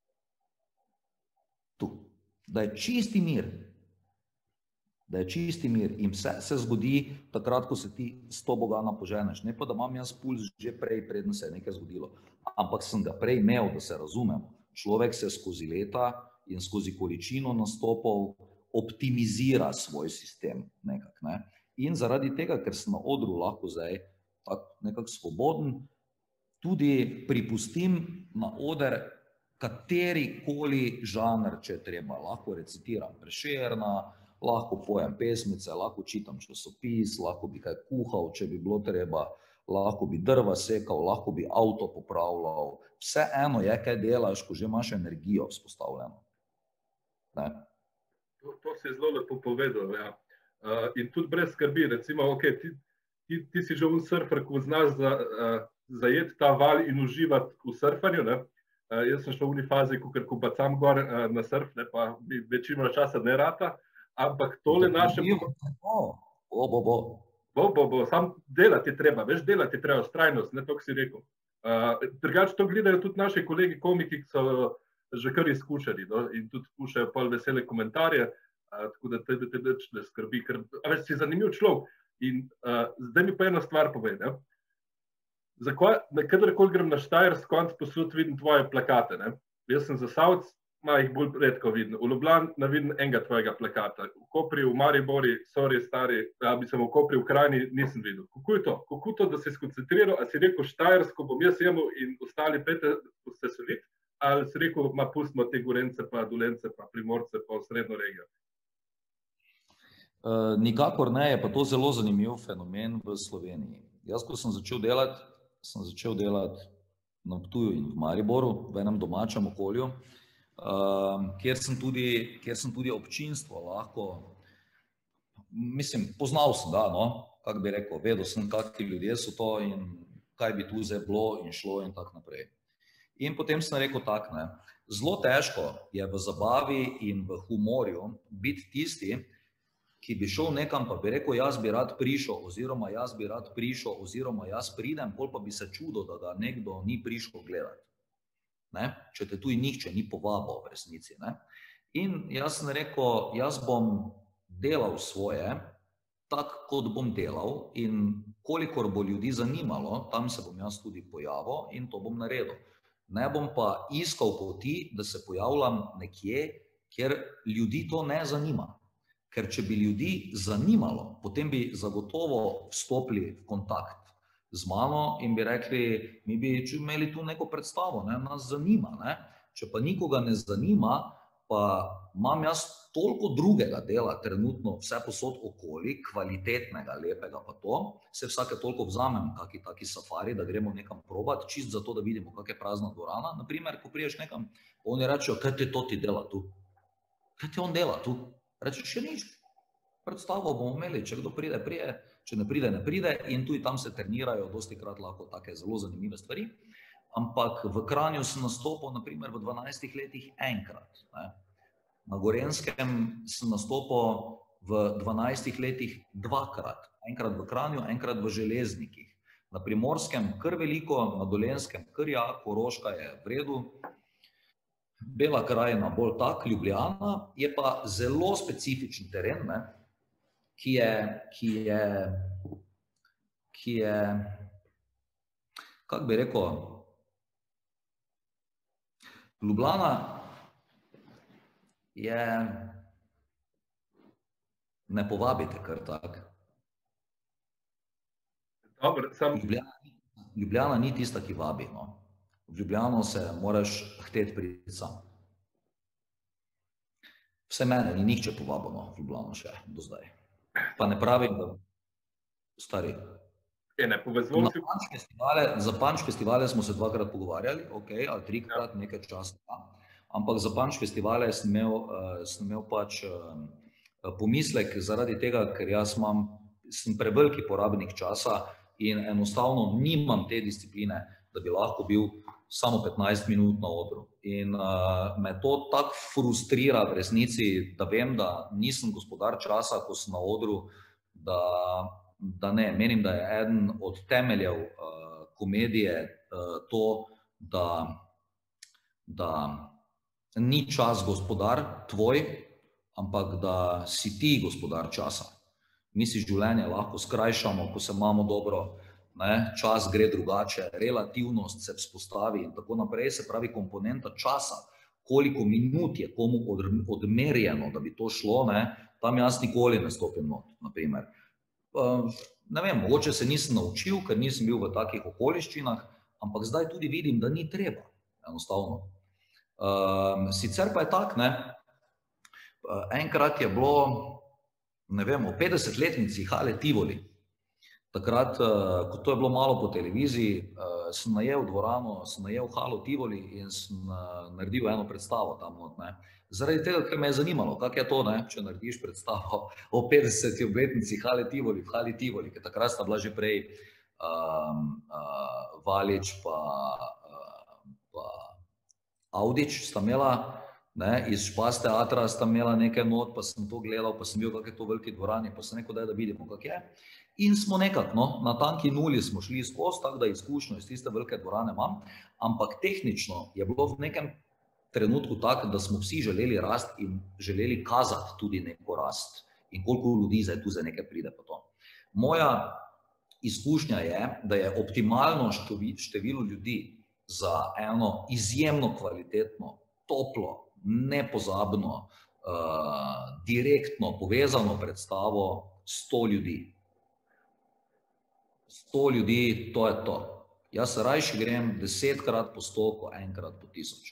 Tu, da je čisti mir. Da je čisti mir in vse se zgodi takrat, ko se ti s tobogana poženeš. Ne pa, da imam jaz puls že prej, preden se je nekaj zgodilo. Ampak sem ga prej imel, da se razumemo. Človek se skozi leta in skozi količino nastopov optimizira svoj sistem nekako, ne. In zaradi tega, ker sem na odru lahko zdaj nekako svoboden, tudi pripustim na oder katerikoli žanr, če treba. Lahko recitiram Prešerna, lahko pojem pesmice, lahko čitam časopis, lahko bi kaj kuhal, če bi bilo treba, lahko bi drva sekal, lahko bi avto popravljal. Vseeno je, kaj delaš, ko že imaš energijo vzpostavljeno. Ne? To si zelo lepo povedal, ja. In tudi brez skrbi, recimo, okay, ti si že surfer, ko znaš zajeti ta val in uživati v surfanju, ne? Jaz sem šel v fazi, ko bacam gor na surf, ne, pa večino časa ne rata, ampak tole naše... Sam delati treba, veš, delati treba, vztrajnost, ne, to, ki si rekel. Drugače to gledajo tudi naši kolegi komiki, ki so že kar izkušali, no, in tudi pušajo pol vesele komentarje, tako da te ne skrbi, ker si zanimiv človek. In zdaj mi pa ena stvar povej, ne. Kadarkoli grem na Štajersk, konc posud vidim tvoje plakate, ne. Jaz sem Zasavec, jih bolj redko vidim. V Ljubljani ne vidim enega tvojega plakata. V Kopri, v Maribori, sorry, stari, v Kopri, v Krajini nisem videl. Kako je to? Kako to, da si skoncentriral, a si rekel Štajersko bom jaz jemal in ostali pete se soliti, ali si rekel, pustimo te Gorence, pa Dolence, pa Primorce, pa v srednjo regijo? Nikakor ne, je pa to zelo zanimiv fenomen v Sloveniji. Jaz, ko sem začel delati na Ptuju in v Mariboru, v enem domačem okolju, kjer sem tudi občinstvo lahko, mislim, poznal sem ga, no, kako bi rekel, vedel sem, kakšni ljudje so to in kaj bi tu zdaj bilo in šlo in tako naprej. In potem sem rekel tak, ne, zelo težko je v zabavi in v humorju biti tisti, ki bi šel nekam, pa bi rekel, jaz bi rad prišel, oziroma jaz bi rad prišel, oziroma jaz pridem, pol pa bi se čudil, da ga nekdo ni prišel gledati. Ne? Če te tu nihče ni povabil v resnici. Ne? In jaz sem rekel, jaz bom delal svoje, tako kot bom delal in kolikor bo ljudi zanimalo, tam se bom jaz tudi pojavil in to bom naredil. ne bom pa iskal poti, da se pojavljam nekje, kjer ljudi to ne zanima. Ker če bi ljudi zanimalo, potem bi zagotovo vstopili v kontakt z mano in bi rekli, mi bi imeli tu neko predstavo, ne, nas zanima. Ne. Če pa nikoga ne zanima, pa imam jaz toliko drugega dela trenutno vse posod okoli, kvalitetnega, lepega pa to, se vsake toliko vzamem taki safari, da gremo nekam probat, čist zato, da vidimo, kak je prazna dvorana. Naprimer, ko priješ nekam, oni rečejo, kaj ti to ti dela tu? Kaj ti on dela tu? Rečeš, še nič. Predstavo bomo imeli, če kdo pride, prije, če ne pride, ne pride in tudi tam se trenirajo dosti krat lahko take zelo zanimive stvari. Ampak v Kranju sem nastopil, naprimer, v 12 letih enkrat. Ne. Na Gorenjskem sem nastopil v 12 letih dvakrat. Enkrat v Kranju, enkrat v Železnikih. Na Primorskem kar veliko, na Dolenjskem kar ja, Koroška je v redu. Bela krajina bolj tak, Ljubljana je pa zelo specifičen teren, ne, ki je, kako bi rekel, Ljubljana je, ne povabite kar tak. Ljubljana ni tista, ki vabi, no. V Ljubljano se moraš hteti priti sam. Vse mene ni nihče povabil, no, v Ljubljano še do zdaj. Pa ne pravim, da stari. Za Punch festivale smo se dvakrat pogovarjali, ali trikrat, nekaj časa. Ampak za Punch festivale sem imel pač pomislek zaradi tega, ker jaz sem preveliki porabnik časa in enostavno nimam te discipline, da bi lahko bil samo 15 minut na odru. In me to tako frustrira v resnici, da vem, da nisem gospodar časa, ko sem na odru, da ne. Menim, da je eden od temeljev komedije to, da ni čas gospodar tvoj, ampak da si ti gospodar časa. Mi si življenje lahko skrajšamo, ko se imamo dobro, ne, čas gre drugače, relativnost se vzpostavi in tako naprej, se pravi komponenta časa, koliko minut je komu odmerjeno, da bi to šlo, ne, tam jaz nikoli ne stopim not, naprimer. Ne vem, mogoče se nisem naučil, ker nisem bil v takih okoliščinah, ampak zdaj tudi vidim, da ni treba, enostavno. Sicer pa je tak, ne, enkrat je bilo, ne vem, o 50-letnici Hale Tivoli. Takrat, ko to je bilo malo po televiziji, sem najel dvorano, sem najel Halo Tivoli in sem naredil eno predstavo tam not, ne. Zaradi tega, ker me je zanimalo, kako je to, ne, če narediš predstavo o 50. obletnici Hale Tivoli, v Hali Tivoli, ker takrat sta bila že prej Valič pa Avdić sta imela, ne, iz Špas teatra sta imela nekaj not, pa sem to gledal, pa sem bil, kak je to v veliki dvorani, pa sem rekel, da vidimo, kak je. In smo nekako, no, na tanki nuli smo šli skozi, tako da izkušnjo iz tiste velike dvorane imam, ampak tehnično je bilo v nekem trenutku tako, da smo vsi želeli rast in želeli kazati tudi neko rast. In koliko ljudi zdaj tu za nekaj pride pa to. Moja izkušnja je, da je optimalno število ljudi za eno izjemno kvalitetno, toplo, nepozabno, direktno povezano predstavo 100 ljudi. 100 ljudi, to je to. Jaz se rajši grem 10-krat po 100, ko enkrat po 1000.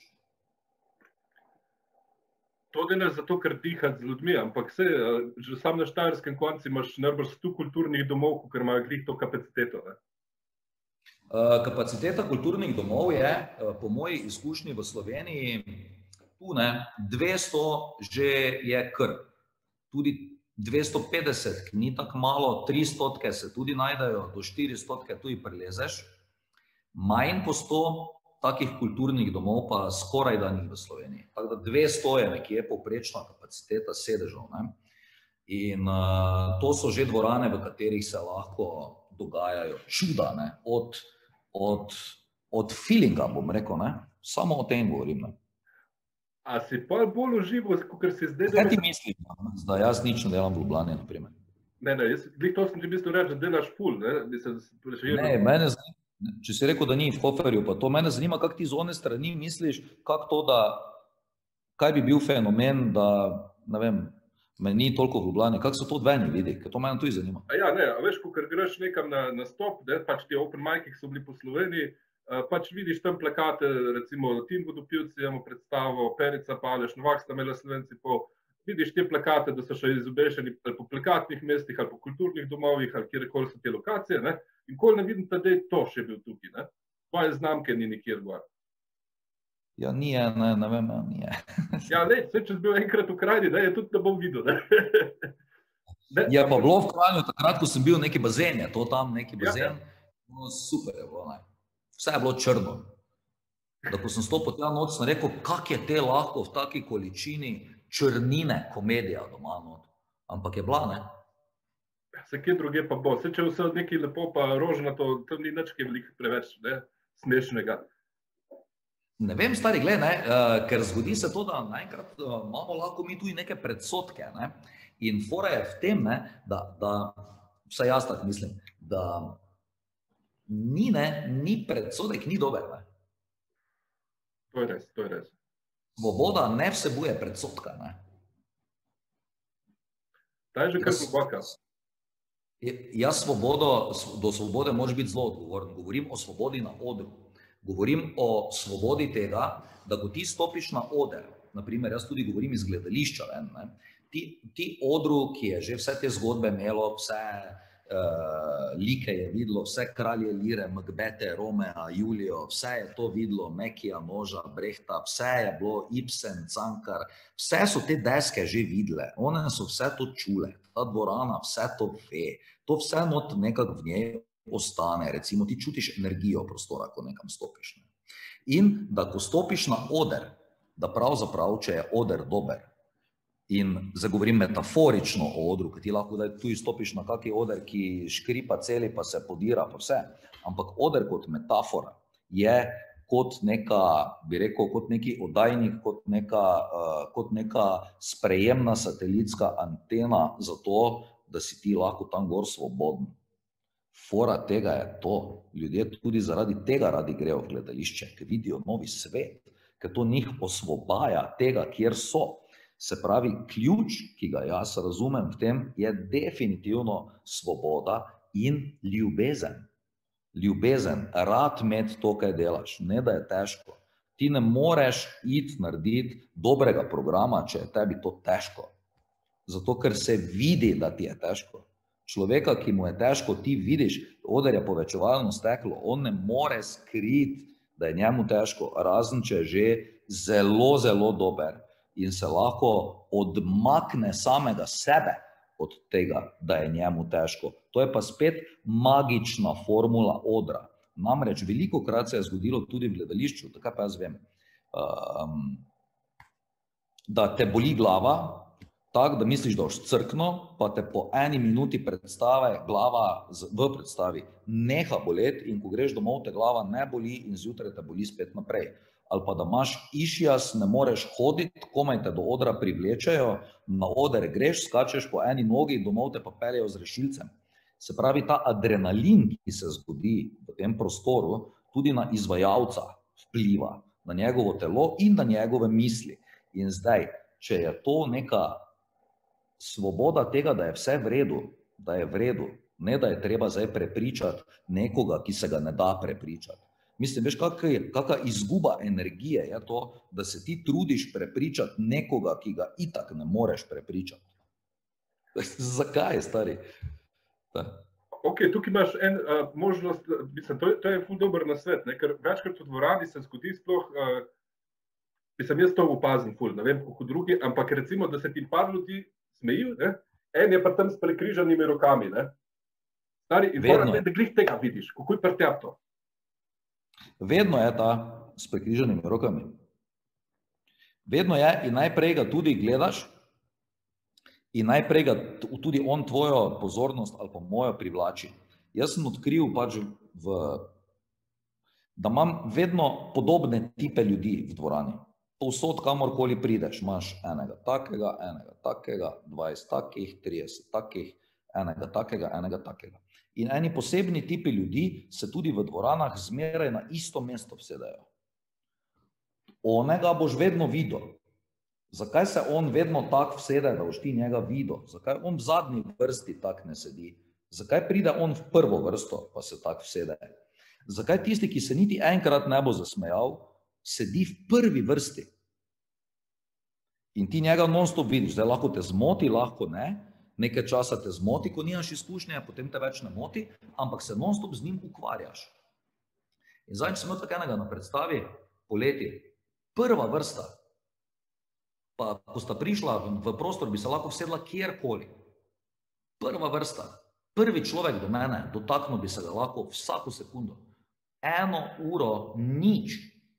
To delaš zato, ker dihati z ljudmi, ampak se, že sam na štajerskem koncu imaš najbrž 100 kulturnih domov, ker imajo glih to kapaciteto, ne? Kapaciteta kulturnih domov je, po moji izkušnji v Sloveniji, tu ne, 200 že je kar. Tudi 250, ki ni tako malo, 300 se tudi najdejo, do 400 tudi prilezeš. Manj po 100 takih kulturnih domov pa skoraj da ni v Sloveniji. Tako da 200 je nekje povprečna kapaciteta sedežev, ne. In to so že dvorane, v katerih se lahko dogajajo čuda, ne, od feelinga, bom rekel, ne. Samo o tem govorim, ne. A si pa bolj užival, kot si zdaj... Kaj ti misliš, da jaz nič ne delam v Ljubljani, naprimer? Ne, jaz to sem ti mislil reči, da delaš ful, ne? Ne, mene Če si rekel, da ni v Hoferju, pa to mene zanima, kako ti z one strani misliš, kako to, da, kaj bi bil fenomen, da, ne vem, me ni toliko v Ljubljani, kako so to dveni vidi, ker to mene tudi zanima. Ja, ne, a veš, ko greš nekam na stop, pač ti open mic, ki so bili po Sloveniji, pač vidiš tam plakate, recimo Tim Vodopivci imamo predstavo, Perica Paleš, Novak sta imela Slovenci vidiš te plakate, da so še izobešeni po plakatnih mestih ali po kulturnih domovih ali kjerkoli so te lokacije, ne? In kol ne vidim, da je to še bil tukaj, ne? Tvoje znamke ni nikjer gor. Ja, nije, ne vem, nije. Ja, ne, če si bil enkrat v Krajni, da je tudi ne bom videl, ne? Je pa bilo v Kranju takrat, ko sem bil neki bazen, je to tam neki bazen, no super je bilo, ne. Vse je bilo črno. Da ko sem stopil tja noč, sem rekel, kak je te lahko v taki količini črnine komedija doma not. Ampak je bila, ne? Se kje druge pa bo. Se če vse nekaj lepo pa rožnato, tam ni nič kaj veliko preveč, ne, smešnega. Ne vem, stari, gled, ne, ker zgodi se to, da naenkrat imamo lahko mi tudi neke predsodke, ne. In fora je v tem, ne, da vsaj jaz tako mislim, da ni predsodek, ni dober, ne. To je res, to je res. Svoboda ne vsebuje predsodka, ne. Ta je že kar globoka. Jaz do svobode moraš biti zelo odgovoren. Govorim o svobodi na odru. Govorim o svobodi tega, da ko ti stopiš na oder, naprimer, jaz tudi govorim iz gledališča, ne, ti odru, ki je že vse te zgodbe imelo, vse like je videlo, vse kralje Lire, Macbete, Romea, Julijo, vse je to videlo, Mekija, Moža, Brehta, vse je bilo, Ibsen, Cankar, vse so te deske že videle, one so vse to čule, ta dvorana vse to ve, to vse not nekako v njej ostane, recimo ti čutiš energijo prostora, ko nekam stopiš. Ne? In da ko stopiš na oder, da pravzaprav, če je oder dober, in zdaj govorim metaforično o odru, ker ti lahko da tu stopiš na kaki oder, ki škripa celi pa se podira pa vse, ampak oder kot metafora je kot neka, bi rekel, kot neki oddajnik, kot neka sprejemna satelitska antena za to, da si ti lahko tam gor svoboden. Fora tega je to. Ljudje tudi zaradi tega radi grejo v gledališče, ker vidijo novi svet, ker to njih osvobaja tega, kjer so. Se pravi, ključ, ki ga jaz razumem v tem, je definitivno svoboda in ljubezen. Ljubezen, rad imeti to, kaj delaš, ne da je težko. Ti ne moreš iti narediti dobrega programa, če je tebi to težko. Zato, ker se vidi, da ti je težko. Človeka, ki mu je težko, ti vidiš, oder je povečevalno steklo, on ne more skriti, da je njemu težko, razen če je že zelo, zelo dober in se lahko odmakne samega sebe od tega, da je njemu težko. To je pa spet magična formula odra. Namreč velikokrat se je zgodilo tudi v gledališču, tako pa jaz vem, da te boli glava, tako, da misliš, da boš crkno, pa te po 1 minuti predstave glava v predstavi neha boleti in ko greš domov, te glava ne boli in zjutraj te boli spet naprej. Ali pa da imaš išjas, ne moreš hoditi, komaj te do odra privlečejo, na oder greš, skačeš po eni nogi, domov te pa peljejo z rešilcem. Se pravi, ta adrenalin, ki se zgodi v tem prostoru, tudi na izvajalca vpliva, na njegovo telo in na njegove misli. In zdaj, če je to neka svoboda tega, da je vse v redu, da je v redu, ne da je treba zdaj prepričati nekoga, ki se ga ne da prepričati. Mislim, veš, kakva izguba energije je to, da se ti trudiš prepričati nekoga, ki ga itak ne moreš prepričati. Zakaj, stari? Ok, tukaj imaš en možnost, mislim, to je ful dober nasvet, ne, ker večkrat v dvorani se zgodi sploh, mislim, jaz to opazim ful, ne vem, kako drugi, ampak recimo, da se ti par ljudi smeji, ne, en je pa tam s prekrižanimi rokami, ne. Stari, in fora, da glih tega vidiš, kako je prtjab to? Vedno je ta s prekrižanimi rokami. Vedno je in najprej ga tudi gledaš in najprej ga tudi on tvojo pozornost ali pa mojo privlači. Jaz sem odkril pač da imam vedno podobne tipe ljudi v dvorani. Povsod, kamorkoli prideš, imaš enega takega, 20 takih, 30 takih, enega takega. In eni posebni tipi ljudi se tudi v dvoranah zmeraj na isto mesto vsedajo. Onega boš vedno videl. Zakaj se on vedno tak vsede, da boš ti njega videl? Zakaj on v zadnji vrsti tak ne sedi? Zakaj pride on v prvo vrsto, pa se tak vsede? Zakaj tisti, ki se niti enkrat ne bo zasmejal, sedi v prvi vrsti? In ti njega non-stop vidiš. Zdaj lahko te zmoti, lahko ne. Nekaj časa te zmoti, ko nimaš izkušnje, potem te več ne moti, ampak se non-stop z njim ukvarjaš. In zdaj sem imel tako enega na predstavi poleti. Prva vrsta, pa ko sta prišla v prostor, bi se lahko vsedla kjerkoli. Prva vrsta, prvi človek do mene, dotaknil bi se ga lahko vsako sekundo. 1 uro nič.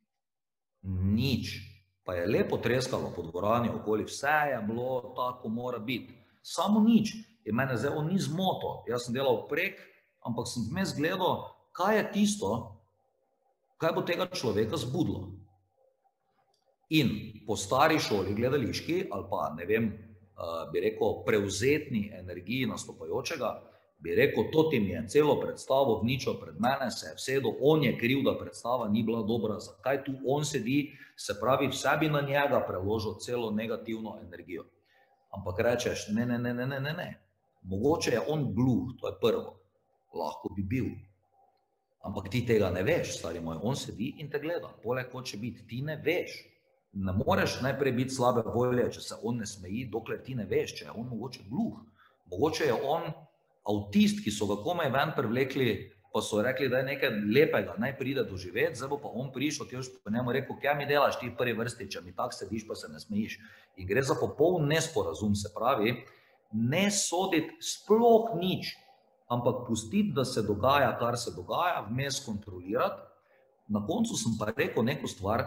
Pa je lepo treskalo po dvorani okoli, vse je bilo tako, mora biti. Samo nič. In mene zdaj on ni zmotil. Jaz sem delal prek, ampak sem vmes gledal, kaj je tisto, kaj bo tega človeka zbudilo. In po stari šoli gledališki, ali pa, ne vem, bi rekel, prevzetni energiji nastopajočega, bi rekel, to ti mi je celo predstavo vničil pred mene, se je vsedel, on je kriv, da predstava ni bila dobra, zakaj tu on sedi, se pravi, vse bi na njega preložil celo negativno energijo. Ampak rečeš, ne. Mogoče je on gluh, to je prvo. Lahko bi bil. Ampak ti tega ne veš, stari moj. On sedi in te gleda. Poleg hoče biti. Ti ne veš. Ne moreš najprej biti slabe volje, če se on ne smeji, dokler ti ne veš, če je on mogoče gluh. Mogoče je on avtist, ki so ga komaj ven privlekli, pa so rekli, da je nekaj lepega, naj pride doživeti, zdaj bo pa on prišel, ti boš po njemu rekel, kaj mi delaš ti v prvi vrsti, če mi tak sediš, pa se ne smejiš. In gre za popoln nesporazum, se pravi, ne soditi sploh nič, ampak pustiti, da se dogaja, kar se dogaja, vmes kontrolirati. Na koncu sem pa rekel neko stvar,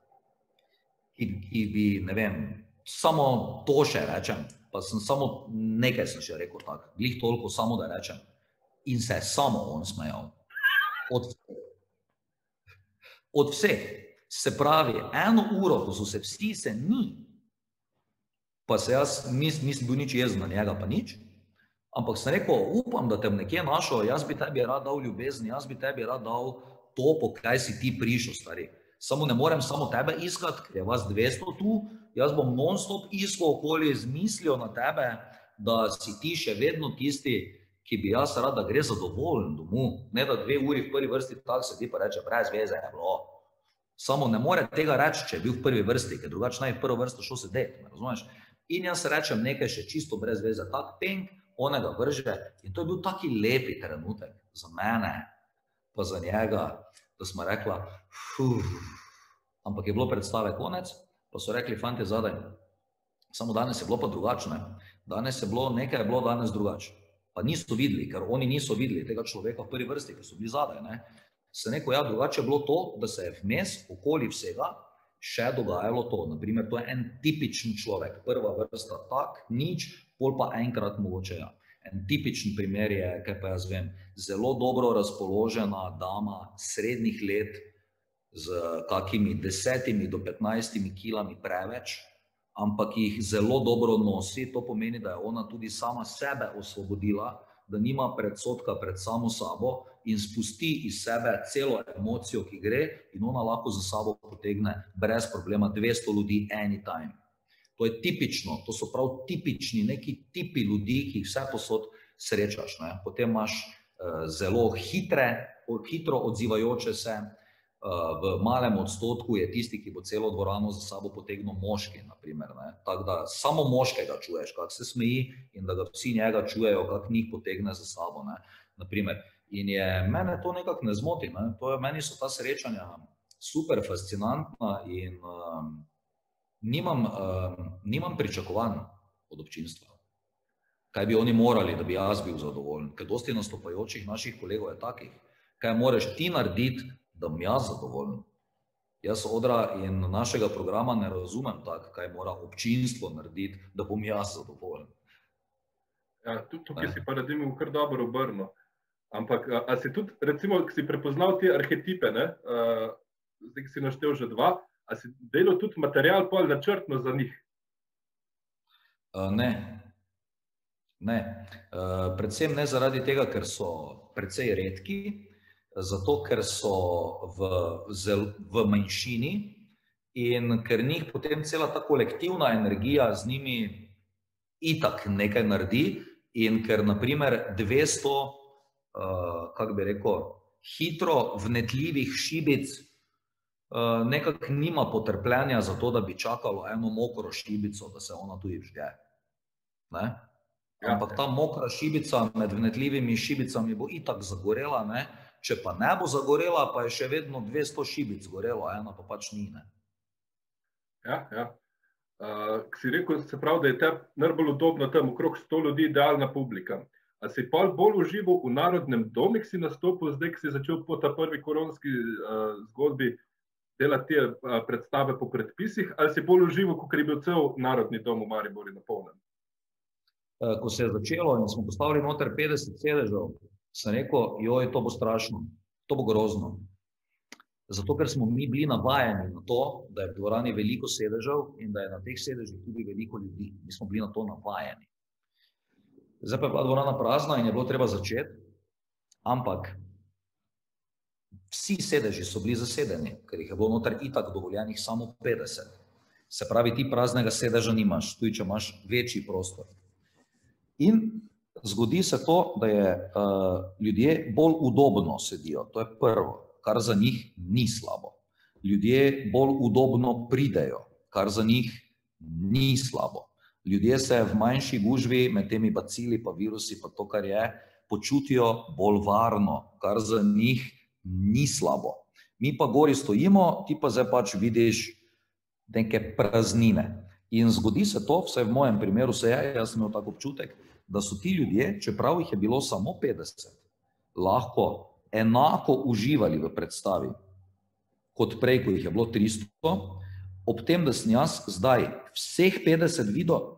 ki bi, ne vem, samo to še rečem, pa sem samo nekaj sem še rekel tako, glih toliko samo da rečem. In se je samo on smejal. Od vseh. Se pravi, 1 uro, ko so se vsi se ni, pa se jaz nisem bil nič jezen na njega, pa nič, ampak sem rekel, upam, da te nekje našel, jaz bi tebi rad dal ljubezen, jaz bi tebi rad dal to, po kaj si ti prišel, stari. Samo ne morem samo tebe iskati, ker je vas 200 tu, jaz bom non-stop iskal okoli z mislijo na tebe, da si ti še vedno tisti, ki bi jaz rad, da gre zadovoljen domov, ne da 2 uri v prvi vrsti tak sedi pa reče, brez veze je bilo. Samo ne more tega reči, če je bil v prvi vrsti, ker drugače naj v prvo vrsto šel sedeti, razumeš? In jaz rečem nekaj še čisto brez veze, tak peng, onega vrže in to je bil taki lepi trenutek za mene, pa za njega, da smo rekla, ampak je bilo predstave konec, pa so rekli, fantje zadaj, samo danes je bilo pa drugačne, danes je bilo, nekaj je bilo danes drugače. Pa niso videli, ker oni niso videli tega človeka v prvi vrsti, ki so bili zadaj. Se neko, ja, drugače je bilo to, da se je vmes, okoli vsega, še dogajalo to. Naprimer, to je en tipičen človek, prva vrsta tak, nič, pol pa enkrat mogoče ja. En tipičen primer je, kaj pa jaz vem, zelo dobro razpoložena dama srednjih let z kakimi 10 do 15 kilami preveč, ampak jih zelo dobro nosi, to pomeni, da je ona tudi sama sebe osvobodila, da nima predsodka pred samo sabo in spusti iz sebe celo emocijo, ki gre in ona lahko za sabo potegne brez problema 200 ljudi anytime. To je tipično, to so prav tipični neki tipi ljudi, ki jih vse posod srečaš. Potem imaš zelo hitro odzivajoče se, v malem odstotku je tisti, ki bo celo dvorano za sabo potegnil moški, naprimer. Tako da samo moškega čuješ, kako se smeji in da ga vsi njega čujejo, kako njih potegne za sabo, naprimer. In mene to nekako ne zmoti, meni so ta srečanja super fascinantna in nimam pričakovanj od občinstva. Kaj bi oni morali, da bi jaz bil zadovoljen, ker dosti nastopajočih naših kolegov je takih. Kaj moraš ti narediti, da bom jaz zadovoljen. Jaz odra in našega programa ne razumem tako, kaj mora občinstvo narediti, da bom jaz zadovoljen. Ja, tukaj si pa naredil kar dobro obrno. Ampak, a si tudi, recimo, ki si prepoznal te arhetipe, zdaj, ki si naštel že 2, a si delal tudi material pol načrtno za njih? Ne. Predvsem ne zaradi tega, ker so precej redki, zato ker so v manjšini in ker njih potem cela ta kolektivna energija z njimi itak nekaj naredi in ker naprimer 200, kako bi rekel, hitro vnetljivih šibic nekako nima potrpljenja za to, da bi čakalo eno mokro šibico, da se ona tudi vžge. Ampak ta mokra šibica med vnetljivimi šibicami bo itak zagorela, ne? Če pa ne bo zagorela, pa je še vedno 200 šibic gorelo, ena pa pač ni. Ne? Ja. Si rekel, se pravi, da je te najbolj udobno tam okrog 100 ljudi idealna publika. A si pa bolj užival v Narodnem domu, ki si nastopil, zdaj, ki si začel po ta prvi koronski zgodbi delati te predstave po predpisih, ali si bolj užival, ko je bil cel Narodni dom v Mariboru napolnjen? Ko se je začelo in smo postavili noter 50 sedežev, sem rekel, joj, to bo strašno, to bo grozno. Zato, ker smo mi bili navajeni na to, da je v dvorani veliko sedežev in da je na teh sedežih tudi veliko ljudi. Mi smo bili na to navajeni. Zdaj pa je bila dvorana prazna in je bilo treba začeti, ampak vsi sedeži so bili zasedeni, ker jih je bilo noter itak dovoljenih samo 50. Se pravi, ti praznega sedeža nimaš, tudi če imaš večji prostor. In zgodi se to, da je ljudje bolj udobno sedijo, to je prvo, kar za njih ni slabo. Ljudje bolj udobno pridejo, kar za njih ni slabo. Ljudje se v manjši gužvi med temi bacili pa virusi pa to, kar je, počutijo bolj varno, kar za njih ni slabo. Mi pa gori stojimo, ti pa zdaj pač vidiš neke praznine. In zgodi se to, vsaj v mojem primeru se je, jaz sem imel tak občutek, da so ti ljudje, čeprav jih je bilo samo 50, lahko enako uživali v predstavi, kot prej, ko jih je bilo 300, ob tem, da sem jaz zdaj vseh 50 videl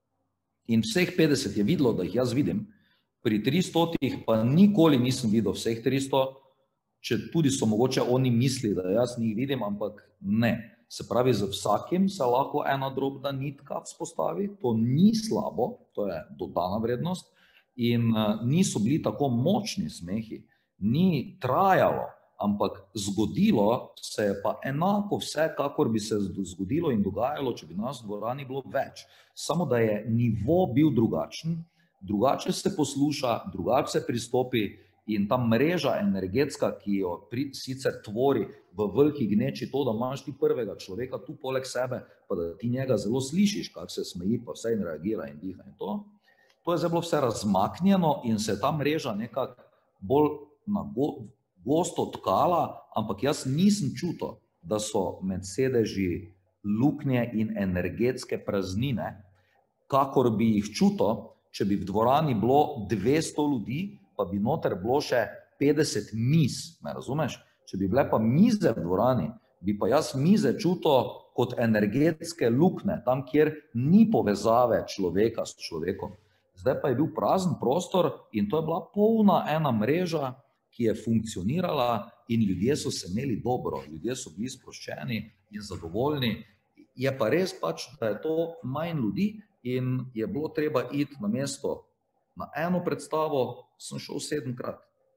in vseh 50 je videlo, da jih jaz vidim, pri 300 pa nikoli nisem videl vseh 300, če tudi so mogoče oni misli, da jaz njih vidim, ampak ne. Se pravi, za vsakim se lahko ena drobna nitka vzpostavi, to ni slabo, to je dodana vrednost in niso bili tako močni smehi, ni trajalo, ampak zgodilo se je pa enako vse, kakor bi se zgodilo in dogajalo, če bi nas v dvorani bilo več. Samo da je nivo bil drugačen, drugače se posluša, drugače se pristopi in ta mreža energetska, ki jo sicer tvori v veliki gneči to, da imaš ti prvega človeka tu poleg sebe, pa da ti njega zelo slišiš, kako se smeji, pa vse in reagira in diha in to. To je zdaj bilo vse razmaknjeno in se je ta mreža nekako bolj na gosto tkala, ampak jaz nisem čutil, da so med sedeži luknje in energetske praznine, kakor bi jih čutil, če bi v dvorani bilo 200 ljudi, pa bi noter bilo še 50 miz, me razumeš? Če bi bile pa mize v dvorani, bi pa jaz mize čutil kot energetske luknje, tam, kjer ni povezave človeka s človekom. Zdaj pa je bil prazen prostor in to je bila polna ena mreža, ki je funkcionirala in ljudje so se imeli dobro, ljudje so bili sproščeni in zadovoljni. Je pa res pač, da je to manj ljudi in je bilo treba iti na mesto. Na eno predstavo sem šel 7-krat.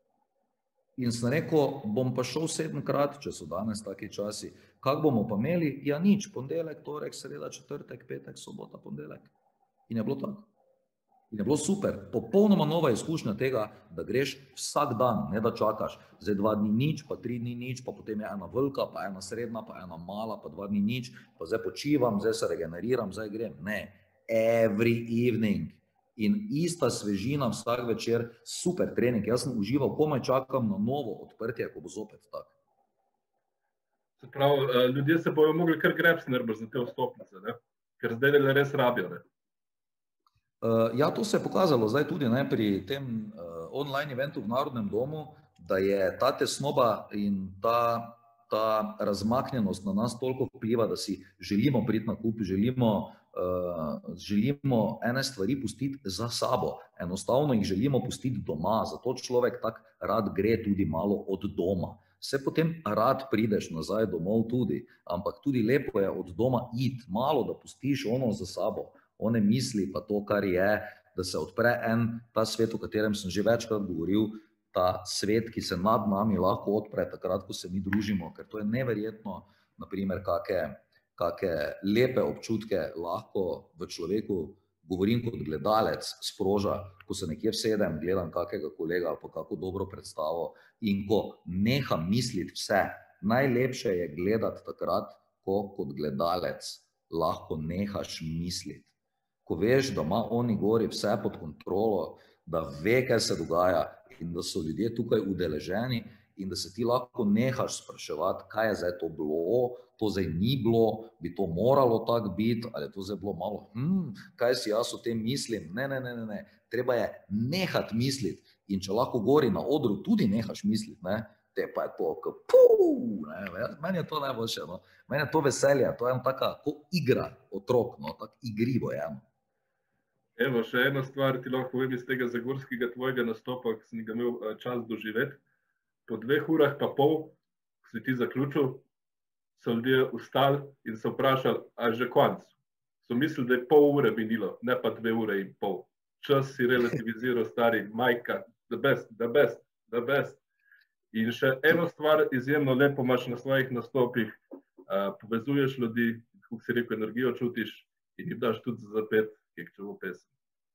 In sem rekel, bom pa šel 7-krat, če so danes taki časi. Kako bomo pa imeli? Ja nič, ponedeljek, torek, sreda, četrtek, petek, sobota, ponedeljek. In je bilo tako. In je bilo super. Popolnoma nova izkušnja tega, da greš vsak dan, ne da čakaš. Zdaj 2 dni nič, pa 3 dni nič, pa potem je ena velika, pa ena srednja, pa ena mala, pa 2 dni nič, pa zdaj počivam, zdaj se regeneriram, zdaj grem. Ne, every evening. In ista svežina vsak večer, super trening. Jaz sem užival, komaj čakam na novo odprtje, ko bo zopet tak. Se pravi, ljudje se bojo mogli kar grepsti najbrž za te vstopnice, ne? Ker zdaj res rabijo, ne? Ja, to se je pokazalo zdaj tudi pri tem online eventu v Narodnem domu, da je ta tesnoba in ta razmaknjenost na nas toliko vpliva, da si želimo priti na kup, želimo ene stvari pustiti za sabo. Enostavno jih želimo pustiti doma, zato človek tak rad gre tudi malo od doma. Se potem rad prideš nazaj domov tudi, ampak tudi lepo je od doma iti, malo da pustiš ono za sabo. One misli pa to, kar je, da se odpre ta svet, o katerem sem že večkrat govoril, ta svet, ki se nad nami lahko odpre takrat, ko se mi družimo, ker to je neverjetno, naprimer, kake lepe občutke lahko v človeku, govorim kot gledalec, sproža, ko se nekje vsedem, gledam kakega kolega ali pa kako dobro predstavo in ko neham misliti vse. Najlepše je gledati takrat, ko kot gledalec lahko nehaš misliti. Ko veš, da ima oni gori vse pod kontrolo, da ve, kaj se dogaja in da so ljudje tukaj udeleženi in da se ti lahko nehaš spraševati, kaj je zdaj to bilo, to zdaj ni bilo, bi to moralo tako biti, ali je to zdaj bilo malo, kaj si jaz o tem mislim, ne, treba je nehati misliti in če lahko gori na odru tudi nehaš misliti, ne, te pa je to, meni je to najboljše, no. Meni je to veselje, to je ena taka, ko igra otrok, no, tako igrivo je. Evo, še ena stvar ti lahko povem iz tega zagorskega tvojega nastopa, ki sem ga imel čas doživeti. Po 2 urah pa pol, ko si ti zaključil, so ljudje vstali in se vprašali, a že konc. So mislili, da je pol ure minilo, ne pa 2 ure in pol. Čas si relativiziral, stari, majka, the best. In še eno stvar izjemno lepo imaš na svojih nastopih, povezuješ ljudi, kako si rekel, energijo čutiš in jim daš tudi zapet Kekčevo pesem.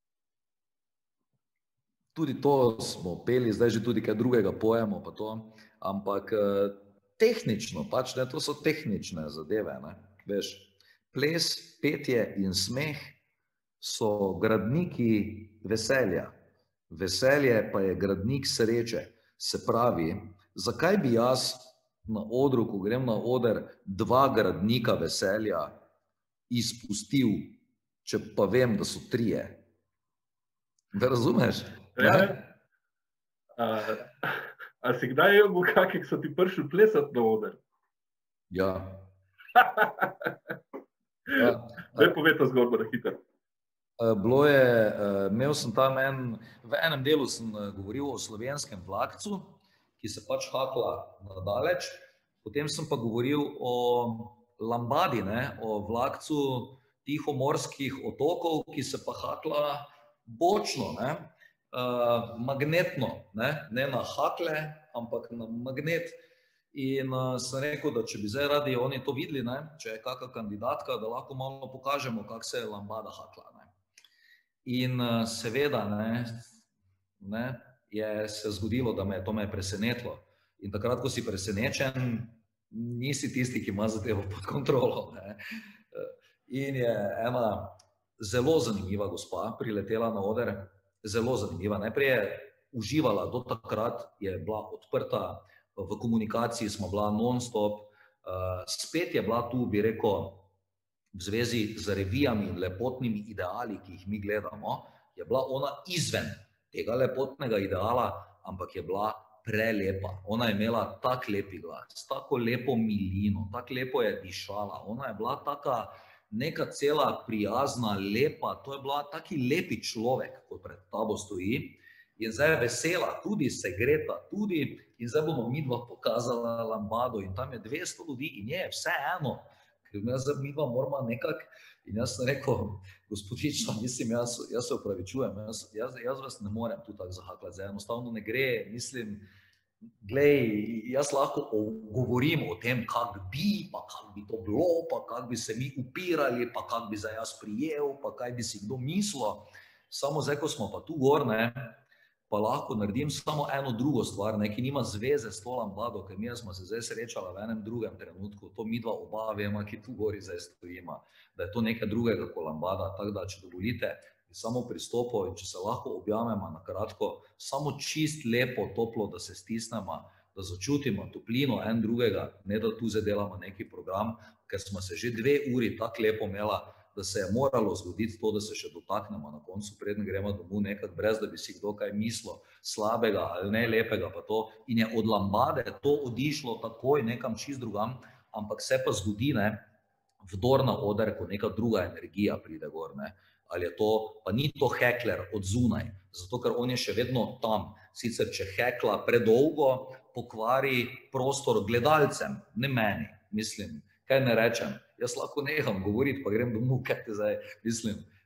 Tudi to smo peli, zdaj že tudi kaj drugega pojemo pa to, ampak tehnično pač, ne, to so tehnične zadeve, ne, veš. Ples, petje in smeh so gradniki veselja. Veselje pa je gradnik sreče. Se pravi, zakaj bi jaz na odru, ko grem na oder, 2 gradnika veselja izpustil, če pa vem, da so 3. Da razumeš? A si kdaj imel kakih, so ti prišli plesati na oder? Ja. Zdaj povej to zgodbo na hitro. Bilo je, imel sem tam v enem delu sem govoril o slovenskem vlakcu, ki se pač hakla nadaleč, potem sem pa govoril o lambadi, ne, o vlakcu tihomorskih otokov, ki se pa hakla bočno, ne, magnetno, ne na hakle, ampak na magnet. In sem rekel, da če bi zdaj radi oni to videli, ne, če je kakšna kandidatka, da lahko malo pokažemo, kako se je lambada hakla. Ne. In seveda je se zgodilo, da me to je presenetilo. In takrat, ko si presenečen, nisi tisti, ki ima zadevo pod kontrolo. Ne. In je ena zelo zanimiva gospa priletela na oder, zelo zanimiva. Najprej je uživala, do takrat je bila odprta, v komunikaciji smo bila non-stop, spet je bila tu, bi rekel, v zvezi z revijami in lepotnimi ideali, ki jih mi gledamo, je bila ona izven tega lepotnega ideala, ampak je bila prelepa. Ona je imela tak lepi glas, tako lepo milino, tako lepo je dišala. Ona je bila taka neka cela prijazna, lepa, to je bila taki lepi človek, ko pred tabo stoji. In zdaj je vesela, tudi segreta, tudi in zdaj bomo midva pokazala lambado in tam je 200 ljudi in je vse eno. Ker midva moramo nekako, in jaz sem rekel, gospodična, mislim, jaz se opravičujem, jaz vas ne morem tu tako zahaklati, zdaj enostavno ne gre, mislim, glej, jaz lahko govorim o tem, kak bi, pa kak bi to bilo, pa kak bi se mi upirali, pa kak bi zdaj jaz prijel, pa kaj bi si kdo mislil, samo zdaj, ko smo pa tu gor, ne, pa lahko naredim samo eno drugo stvar, ki nima zveze s to lambado, ker mi smo se zdaj srečala v enem drugem trenutku, to midva oba vema, ki tu gori zdaj stojima, da je to nekaj drugega kot lambada, tako da, če dovolite, bi samo pristopil in če se lahko objamemo na kratko, samo čist lepo, toplo, da se stisnemo, da začutimo toplino en drugega, ne da tu zdaj delamo neki program, ker smo se že 2 uri tako lepo imela, da se je moralo zgoditi to, da se še dotaknemo na koncu, preden gremo domov nekako, brez da bi si kdo kaj mislil slabega ali ne lepega pa to. In je od lambade to odišlo takoj nekam čist drugam, ampak se pa zgodi, ne, vdor na oder, ko neka druga energija pride gor, ne. Ali je to, pa ni to hekler od zunaj, zato ker on je še vedno tam. Sicer, če hekla predolgo, pokvari prostor gledalcem, ne meni, mislim, kaj ne rečem. Jaz lahko neham govoriti, pa grem domov, kaj te zdaj, mislim,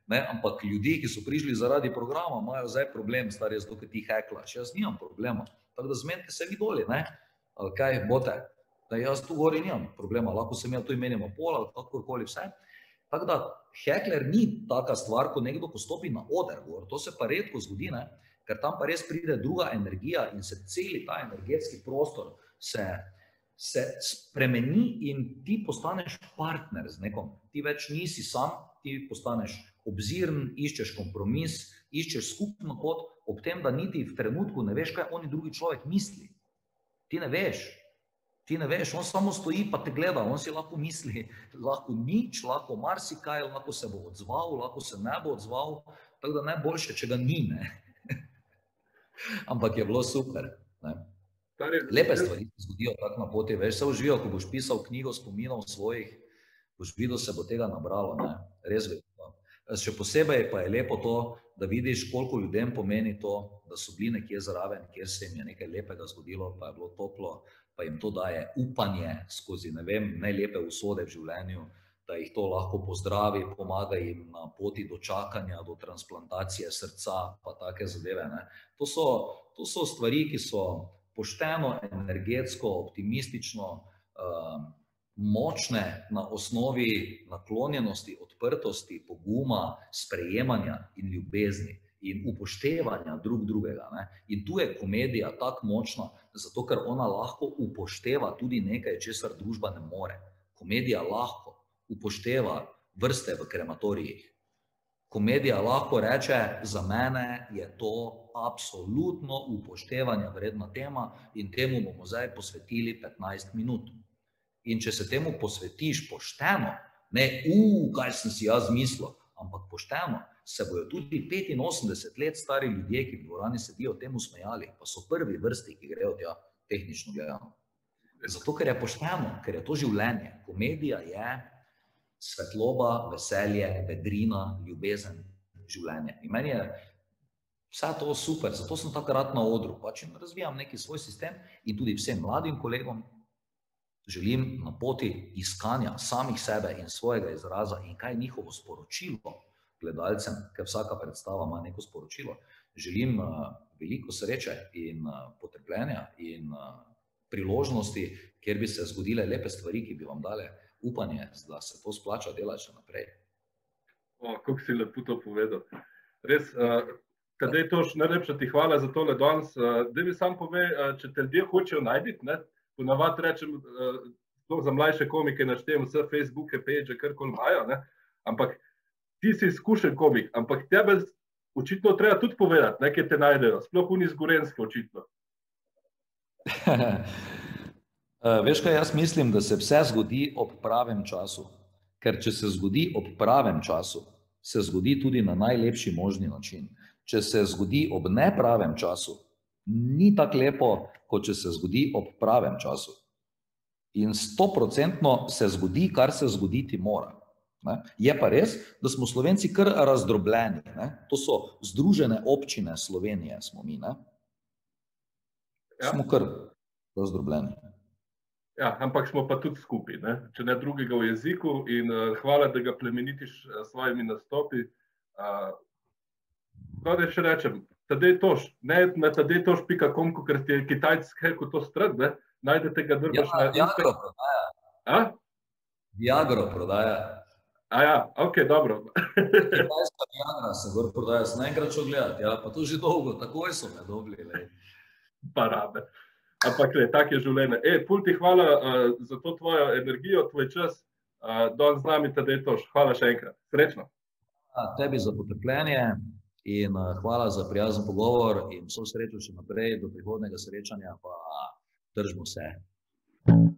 Ne, ampak ljudje, ki so prišli zaradi programa, imajo zdaj problem, stari, zato, ker ti heklaš. Jaz nimam problema. Tako da zmenite se vi doli, ne? Ali kaj bote. Da jaz tu gori nimam problema. Lahko sem jaz tu imenimo pol ali kakorkoli vse. Tako da hekler ni taka stvar, ko nekdo postopi na oder. To se pa redko zgodi, ne? Ker tam pa res pride druga energija in se celi ta energetski prostor se spremeni in ti postaneš partner z nekom. Ti več nisi sam, ti postaneš obziren, iščeš kompromis, iščeš skupno pot, ob tem, da niti v trenutku ne veš, kaj oni drugi človek misli. Ti ne veš, on samo stoji pa te gleda, on si lahko misli, lahko nič, lahko marsikaj, lahko se bo odzval, lahko se ne bo odzval, tako da najboljše, če ga ni, ne. Ampak je bilo super, ne. Lepe stvari se zgodijo tako na poti, veš, se uživijo, ko boš pisal knjigo spominov svojih, boš videl, se bo tega nabralo, ne, res veliko. Še posebej pa je lepo to, da vidiš, koliko ljudem pomeni to, da so bili nekje zraven, kjer se jim je nekaj lepega zgodilo, pa je bilo toplo, pa jim to daje upanje skozi, ne vem, najlepe usode v življenju, da jih to lahko pozdravi, pomaga jim na poti do čakanja, do transplantacije srca, pa take zadeve, ne. To so stvari, ki so pošteno, energetsko, optimistično, močne na osnovi naklonjenosti, odprtosti, poguma, sprejemanja in ljubezni in upoštevanja drugega, ne. In tu je komedija tako močna, zato ker ona lahko upošteva tudi nekaj, česar družba ne more. Komedija lahko upošteva vrste v krematorijih. Komedija lahko reče, za mene je to absolutno upoštevanja vredna tema in temu bomo zdaj posvetili 15 minut. In če se temu posvetiš pošteno, ne, kaj sem si jaz mislil, ampak pošteno, se bojo tudi 85 let stari ljudje, ki v dvorani sedijo, temu smejali, pa so prvi vrsti, ki grejo tja tehnično gledano. Zato, ker je pošteno, ker je to življenje. Komedija je svetloba, veselje, vedrina, ljubezen, življenje. In meni je vse to super, zato sem tako rad na odru, pač in razvijam neki svoj sistem in tudi vsem mladim kolegom želim na poti iskanja samih sebe in svojega izraza in kaj je njihovo sporočilo gledalcem, ker vsaka predstava ima neko sporočilo. Želim veliko sreče in potrpljenja in priložnosti, kjer bi se zgodile lepe stvari, ki bi vam dale upanje, da se to splača delati še naprej. Kako si lepo to povedal. Res, Tadej Toš, najlepša ti hvala za tole danes. Daj mi sam povej, če te ljudje hočejo najditi, ne, ponavadi rečem, sploh za mlajše komike naštejem vse Facebooke, page, karkoli imajo, ne, ampak ti si izkušen komik, ampak tebe očitno treba tudi povedati, nekaj te najdejo, sploh oni z Gorenjske očitno. Veš kaj, jaz mislim, da se vse zgodi ob pravem času, ker če se zgodi ob pravem času, se zgodi tudi na najlepši možni način. Če se zgodi ob nepravem času, ni tako lepo, kot če se zgodi ob pravem času. In 100% se zgodi, kar se zgoditi mora. Ne? Je pa res, da smo Slovenci kar razdrobljeni. Ne? To so združene občine Slovenije, smo mi. Ne? Ja. Smo kar razdrobljeni. Ja, ampak smo pa tudi skupaj, ne? Če ne drugega v jeziku in hvala, da ga plemenitiš svojimi nastopi. Kaj še rečem, Tadej Toš, ne na tadejtoš.com, ker ti je Kitajc kako to stran, ne? Najdete ga drbaš na... Viagro prodaja. Viagro prodaja. Ok, dobro. Kitajska Viagra se gor prodaja, sem enkrat šel gledati, ja, pa to že dolgo, takoj so me dobili. Parade. Ampak tak je življenje. Ful ti hvala za to tvojo energijo, tvoj čas. Danes z nami Tadej Toš. Hvala še enkrat. Srečno. Tebi za potrpljenje in hvala za prijazen pogovor in vso srečo še naprej do prihodnega srečanja, pa držimo se.